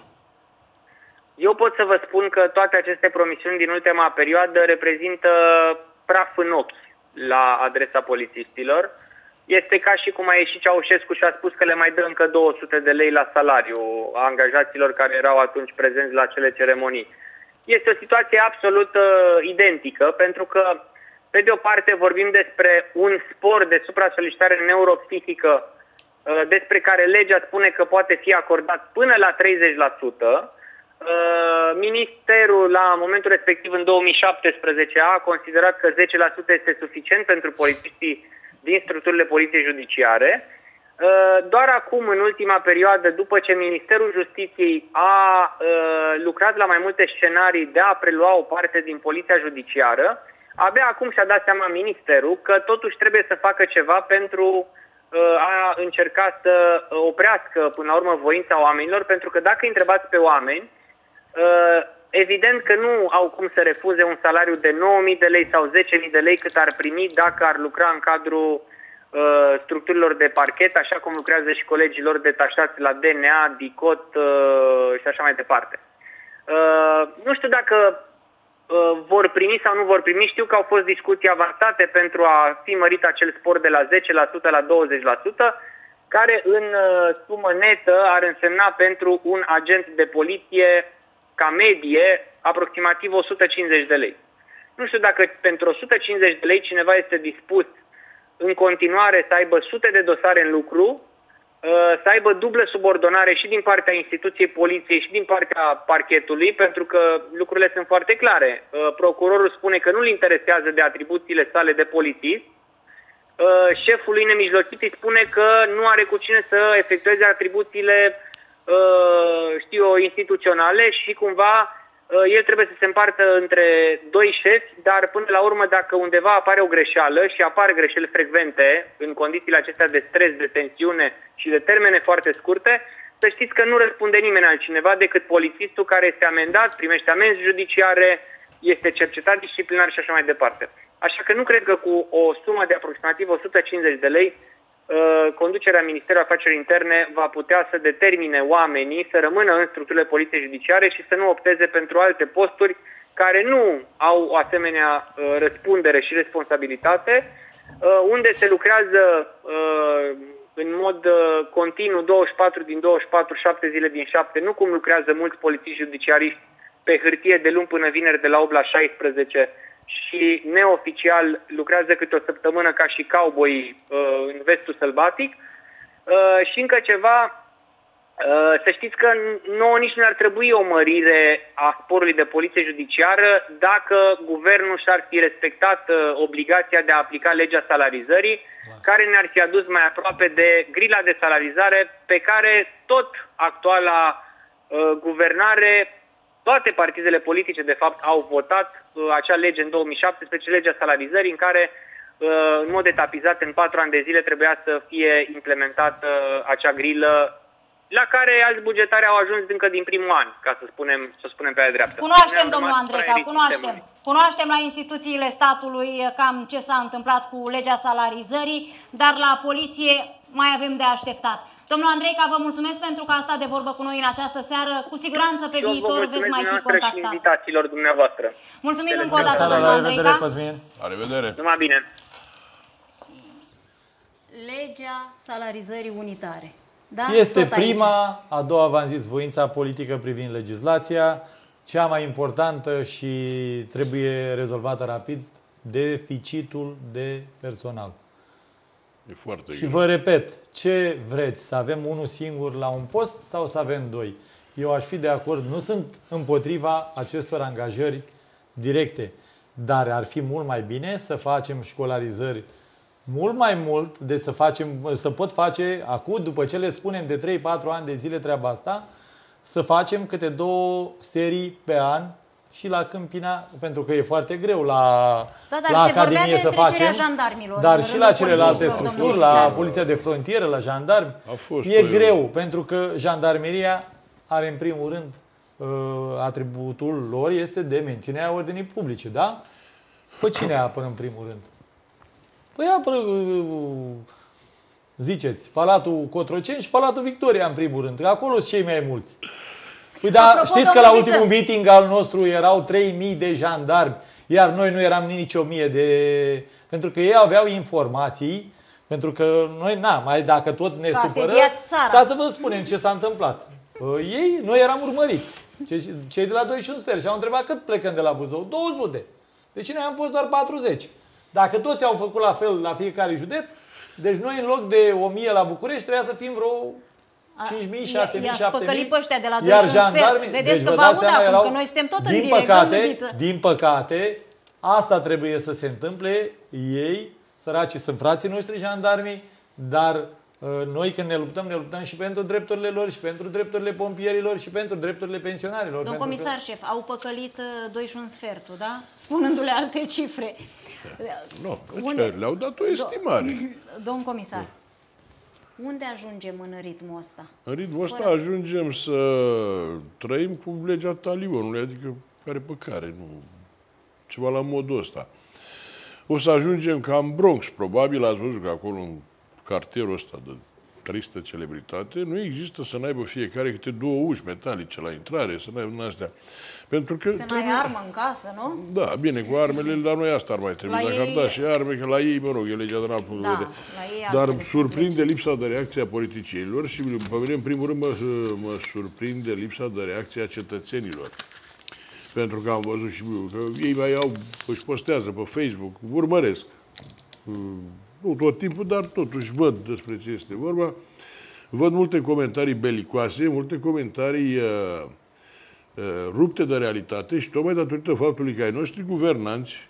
Eu pot să vă spun că toate aceste promisiuni din ultima perioadă reprezintă praf în ochi la adresa polițistilor. Este ca și cum a ieșit Ceaușescu și a spus că le mai dă încă două sute de lei la salariu a angajaților care erau atunci prezenți la acele ceremonii. Este o situație absolut uh, identică, pentru că, pe de o parte, vorbim despre un spor de supra-solicitare neuropsihică uh, despre care legea spune că poate fi acordat până la treizeci la sută. Uh, ministerul, la momentul respectiv, în două mii șaptesprezece, a considerat că zece la sută este suficient pentru polițiștii din structurile poliției judiciare. Doar acum, în ultima perioadă, după ce Ministerul Justiției a lucrat la mai multe scenarii de a prelua o parte din poliția judiciară, abia acum și-a dat seama Ministerul că totuși trebuie să facă ceva pentru a încerca să oprească până la urmă voința oamenilor, pentru că dacă îi întrebați pe oameni, evident că nu au cum să refuze un salariu de nouă mii de lei sau zece mii de lei cât ar primi dacă ar lucra în cadrul uh, structurilor de parchet, așa cum lucrează și colegii lor detașați la D N A, DICOT uh, și așa mai departe. Uh, nu știu dacă uh, vor primi sau nu vor primi, știu că au fost discuții avansate pentru a fi mărit acel spor de la zece la sută la douăzeci la sută, care în uh, sumă netă ar însemna pentru un agent de poliție ca medie, aproximativ o sută cincizeci de lei. Nu știu dacă pentru o sută cincizeci de lei cineva este dispus în continuare să aibă sute de dosare în lucru, să aibă dublă subordonare și din partea instituției poliției și din partea parchetului, pentru că lucrurile sunt foarte clare. Procurorul spune că nu-l interesează de atribuțiile sale de polițist, șeful lui nemijlocit îi spune că nu are cu cine să efectueze atribuțiile știu eu, instituționale și cumva el trebuie să se împartă între doi șefi, dar până la urmă dacă undeva apare o greșeală și apar greșeli frecvente în condițiile acestea de stres, de tensiune și de termene foarte scurte, să știți că nu răspunde nimeni altcineva decât polițistul care este amendat, primește amenzi judiciare, este cercetat disciplinar și așa mai departe. Așa că nu cred că cu o sumă de aproximativ o sută cincizeci de lei conducerea Ministerului Afacerilor Interne va putea să determine oamenii să rămână în structurile poliției judiciare și să nu opteze pentru alte posturi care nu au o asemenea răspundere și responsabilitate, unde se lucrează în mod continuu douăzeci și patru din douăzeci și patru, șapte zile din șapte, nu cum lucrează mulți polițiști judiciariști pe hârtie de luni până vineri de la opt la șaisprezece, și neoficial lucrează câte o săptămână ca și cowboy uh, în vestul sălbatic. Uh, și încă ceva, uh, să știți că nouă nici nu ar trebui o mărire a sporului de poliție judiciară dacă guvernul și-ar fi respectat uh, obligația de a aplica legea salarizării, care ne-ar fi adus mai aproape de grila de salarizare pe care tot actuala uh, guvernare toate partidele politice, de fapt, au votat uh, acea lege în două mii șaptesprezece, legea salarizării, în care, uh, în mod etapizat, în patru ani de zile, trebuia să fie implementată uh, acea grilă la care alți bugetari au ajuns încă din primul an, ca să spunem, să spunem pe aia dreaptă. Cunoaștem, domnul Andreca, cunoaștem. Cunoaștem la instituțiile statului cam ce s-a întâmplat cu legea salarizării, dar la poliție mai avem de așteptat. Domnul Andreica, vă mulțumesc pentru că a stat de vorbă cu noi în această seară. Cu siguranță pe viitor veți mai fi contactat. Și invitațiilor dumneavoastră. Mulțumim încă o dată, domnul Andreica. La revedere. Numai bine. Legea salarizării unitare. Da? Este prima, a doua v-am zis, voința politică privind legislația, cea mai importantă și trebuie rezolvată rapid, deficitul de personal. E foarte și greu. vă repet, ce vreți? Să avem unul singur la un post sau să avem doi? Eu aș fi de acord, nu sunt împotriva acestor angajări directe, dar ar fi mult mai bine să facem școlarizări mult mai mult, de să facem, să pot face acum, după ce le spunem de trei patru ani de zile treaba asta, să facem câte două serii pe an și la Câmpina, pentru că e foarte greu la, da, dar la se Academie să facem, dar și la celelalte structuri, la Poliția de Frontieră, la jandarmi. E greu, pentru că jandarmeria are în primul rând atributul lor este de menținerea ordinii publice, da? Păi cine apără în primul rând? Păi apără, ziceți, Palatul Cotroceni și Palatul Victoria în primul rând, că acolo sunt cei mai mulți. Păi da, știți că la ultimul meeting al nostru erau trei mii de jandarmi, iar noi nu eram nici o mie de... Pentru că ei aveau informații, pentru că noi, na, mai dacă tot ne da, supără, ca să vă spunem ce s-a întâmplat. Ei, noi eram urmăriți, cei de la doi și un sfert, și au întrebat cât plecăm de la Buzău? două sute. Deci noi am fost doar patruzeci. Dacă toți au făcut la fel la fiecare județ, deci noi în loc de o mie la București trebuia să fim vreo cinci mii, șase mii, șapte mii. Iar jandarmii, deci vă dați seama, erau, noi suntem tot din, în direct, păcate, din păcate, asta trebuie să se întâmple. Ei, săracii, sunt frații noștri jandarmii, dar noi când ne luptăm, ne luptăm și pentru drepturile lor, și pentru drepturile pompierilor, și pentru drepturile pensionarilor. Domn comisar că... șef, au păcălit doi și un sfertul, da? Spunându-le alte cifre. Nu, unde... le-au dat o estimare. Domn comisar, unde ajungem în ritmul ăsta? În ritmul ăsta Fără... ajungem să trăim cu legea talionului, adică care pe care, nu... ceva la modul ăsta. O să ajungem ca în Bronx, probabil, ați văzut că acolo în cartierul ăsta de tristă celebritate, nu există să n-aibă fiecare câte două uși metalice la intrare, să n-aibă în astea. Pentru că să n-ai armă în casă, nu? Da, bine, cu armele, dar noi asta ar mai trebui. La Dacă ei... am dat și arme, că la ei, mă rog, e legea de înalt punct de vedere. Dar surprinde lipsa de reacție a politicienilor și, pe mine, în primul rând, mă, mă surprinde lipsa de reacție a cetățenilor. Pentru că am văzut și că ei mai au, își postează pe Facebook, urmăresc. Nu tot timpul, dar totuși văd despre ce este vorba. Văd multe comentarii belicoase, multe comentarii uh, uh, rupte de realitate și tocmai datorită faptului că ai noștri guvernanți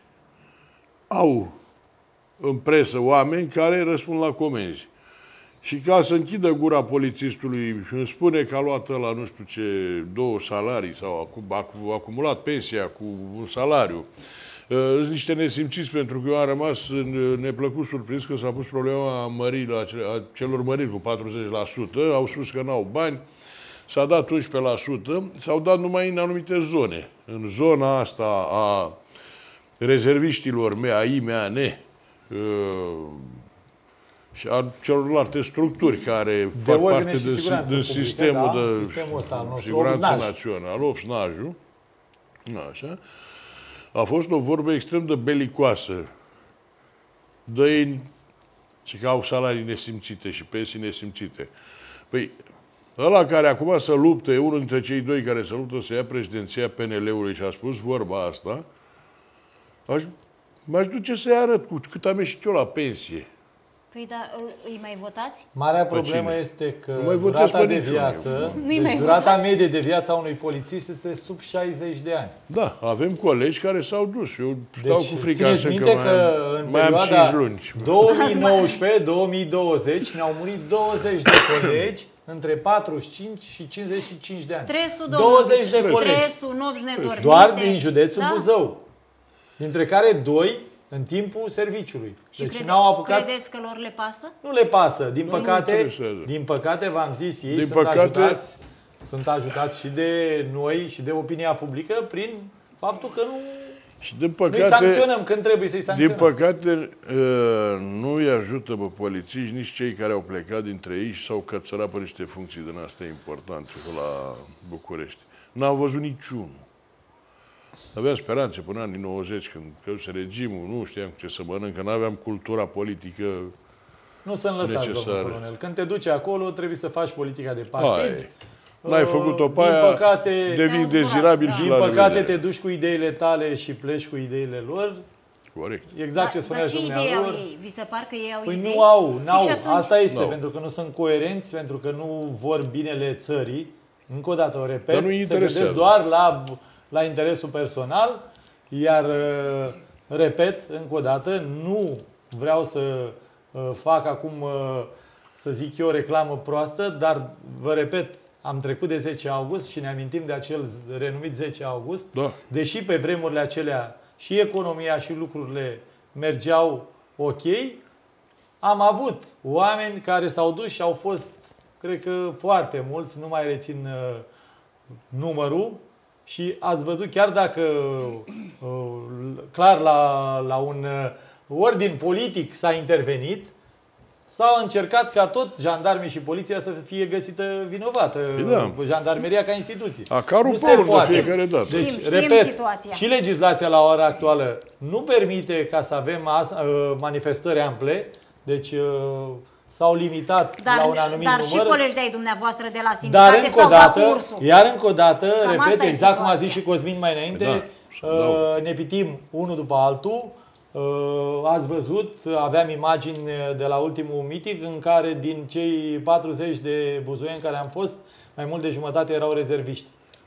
au în presă oameni care răspund la comenzi. Și ca să închidă gura polițistului și îmi spune că a luat la nu știu ce două salarii sau a acumulat pensia cu un salariu, sunt niște nesimțiți, pentru că eu am rămas neplăcut surprins că s-a pus problema mării la a celor măriri cu patruzeci la sută. Au spus că n-au bani, s-a dat unsprezece la sută, s-au dat numai în anumite zone. În zona asta a rezerviștilor M A I, M A N și a celorlalte structuri care de fac parte de, din sistemul da, de sistemul ăsta, siguranță națională, O P S N A J-ul. Așa. A fost o vorbă extrem de belicoasă. Dă-i și că au salarii nesimțite și pensii nesimțite. Păi, ăla care acum se luptă, e unul dintre cei doi care se luptă să ia președinția P N L-ului și a spus vorba asta, aș, m-aș duce să-i arăt cu cât am ieșit eu la pensie. Păi da, îi mai votați? Marea problemă este că nu mai durata de viață, deci deci durata medie de viață a unui polițist este sub șaizeci de ani. Da, avem colegi care s-au dus. Eu stau Deci, cu frica țineți că, minte mai, că am, în mai am perioada cinci luni. două mii nouăsprezece două mii douăzeci ne-au murit douăzeci de colegi între patruzeci și cinci și cincizeci și cinci de ani. Stresul, douăzeci de colegi. Stresul, nopți nedormite. Doar din județul da? Buzău. Dintre care doi în timpul serviciului. Și Deci crede, n-au apucat. credeți că lor le pasă? Nu le pasă. Din Nu, păcate, nu din păcate, v-am zis, ei Din sunt păcate- ajutați, sunt ajutați și de noi și de opinia publică prin faptul că nu Și din nu-i păcate, sancționăm când trebuie să-i din sancționăm. păcate, uh, nu îi ajută pe polițiști nici cei care au plecat dintre ei și s-au cățărat pe niște funcții din astea importante la București. N-am văzut niciunul. Aveam speranțe până anii nouăzeci, când căluse regimul, nu știam ce să mănâncă, n-aveam cultura politică Nu sunt lăsați, necesară. domnul colonel. Când te duci acolo, trebuie să faci politica de partid. Hai. N-ai făcut-o pe Din aia, păcate, devii dezirabil și din la păcate revedere. te duci cu ideile tale și pleci cu ideile lor. Corect. Exact ce Dar spuneați ce idei au dumneavoastră. ei? Vi se par că ei au Păi idei? nu au, n-au. Și atunci- Asta este, N-au. pentru că nu sunt coerenți, pentru că nu vor binele țării. Încă o dată o repet, Dar nu-i se interesează. gândesc doar la, la interesul personal, iar, uh, repet, încă o dată, nu vreau să uh, fac acum, uh, să zic eu, o reclamă proastă, dar, vă repet, am trecut de zece august și ne amintim de acel renumit zece august, Da. deși pe vremurile acelea și economia și lucrurile mergeau ok, am avut oameni care s-au dus și au fost, cred că foarte mulți, nu mai rețin uh, numărul, și ați văzut, chiar dacă uh, clar la, la un uh, ordin politic s-a intervenit, s-a încercat ca tot jandarmii și poliția să fie găsită vinovată. Păi da. Jandarmeria ca instituție. A carul Nu se Paul de poate. fiecare dată. Deci, Știm, știm repet, situația. și legislația la ora actuală nu permite ca să avem as, uh, manifestări ample, deci uh, s-au limitat Dar, la un anumit dar număr. și colegi de-ai dumneavoastră de la Dar sindicate încă sau o dată, la cursul. iar încă o dată, Cam asta repet, e exact cum a situația. zis și Cosmin mai înainte, Da, uh, ne pitim unul după altul. Uh, ați văzut, aveam imagini de la ultimul meeting în care din cei patruzeci de buzoieni care am fost, mai mult de jumătate erau rezerviști.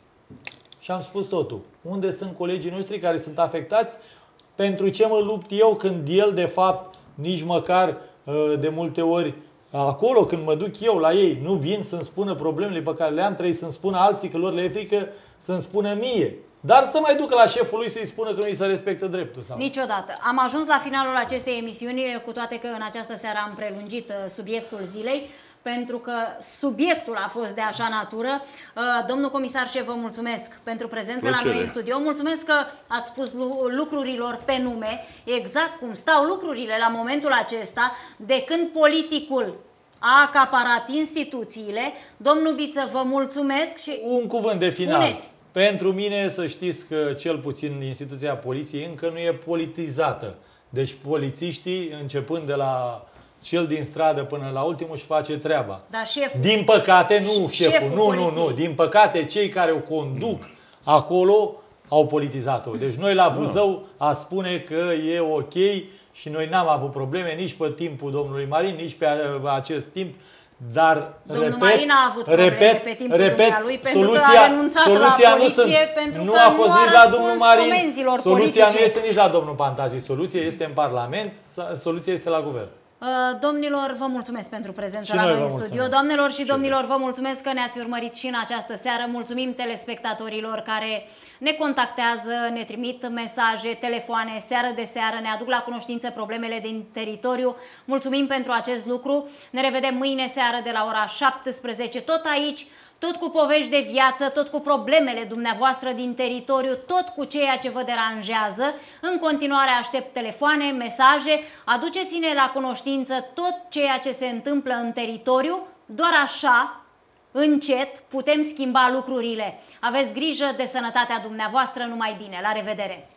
Și am spus totul. Unde sunt colegii noștri care sunt afectați? Pentru ce mă lupt eu când el, de fapt, nici măcar uh, de multe ori acolo, când mă duc eu la ei, nu vin să-mi spună problemele pe care le-am, trebuie să-mi spună alții că lor le e frică, să-mi spună mie. Dar să mai ducă la șeful lui să-i spună că nu îi se respectă dreptul. Sau... Niciodată. Am ajuns la finalul acestei emisiuni, cu toate că în această seară am prelungit uh, subiectul zilei, pentru că subiectul a fost de așa natură. Uh, Domnul comisar șef, vă mulțumesc pentru prezența la noi în studio. Mulțumesc că ați spus lu- lucrurilor pe nume, exact cum stau lucrurile la momentul acesta, de când politicul a acaparat instituțiile. Domnul Biță, vă mulțumesc și... Un cuvânt de final. Spuneți. Pentru mine, să știți că cel puțin instituția poliției încă nu e politizată. Deci polițiștii, începând de la cel din stradă până la ultimul, își face treaba. Dar șeful... Din păcate, nu șeful, Șeful nu, nu, poliției. nu. Din păcate, cei care o conduc acolo au politizat-o. Deci noi la Buzău a spune că e ok și noi n-am avut probleme nici pe timpul domnului Marin, nici pe acest timp. Dar, Domnul repet, Marin a avut probleme repet, pe timpul repet, dumnealui, pentru soluția, că a renunțat soluția la nu poliție, sunt, pentru nu că a fost nu a nici la răspuns domnul Marin, comenzilor soluția politice. nu este nici la domnul Pantazi, soluția este în Parlament, soluția este la guvern. Uh, Domnilor, vă mulțumesc pentru prezența Și la noi noi vă în mulțumim. studio. Doamnelor și domnilor, vă mulțumesc că ne-ați urmărit și în această seară. Mulțumim telespectatorilor care ne contactează, ne trimit mesaje, telefoane, seară de seară, ne aduc la cunoștință problemele din teritoriu. Mulțumim pentru acest lucru. Ne revedem mâine seară de la ora șaptesprezece, tot aici, tot cu povești de viață, tot cu problemele dumneavoastră din teritoriu, tot cu ceea ce vă deranjează. În continuare aștept telefoane, mesaje, aduceți-ne la cunoștință tot ceea ce se întâmplă în teritoriu, doar așa, încet, putem schimba lucrurile. Aveți grijă de sănătatea dumneavoastră, numai bine, la revedere!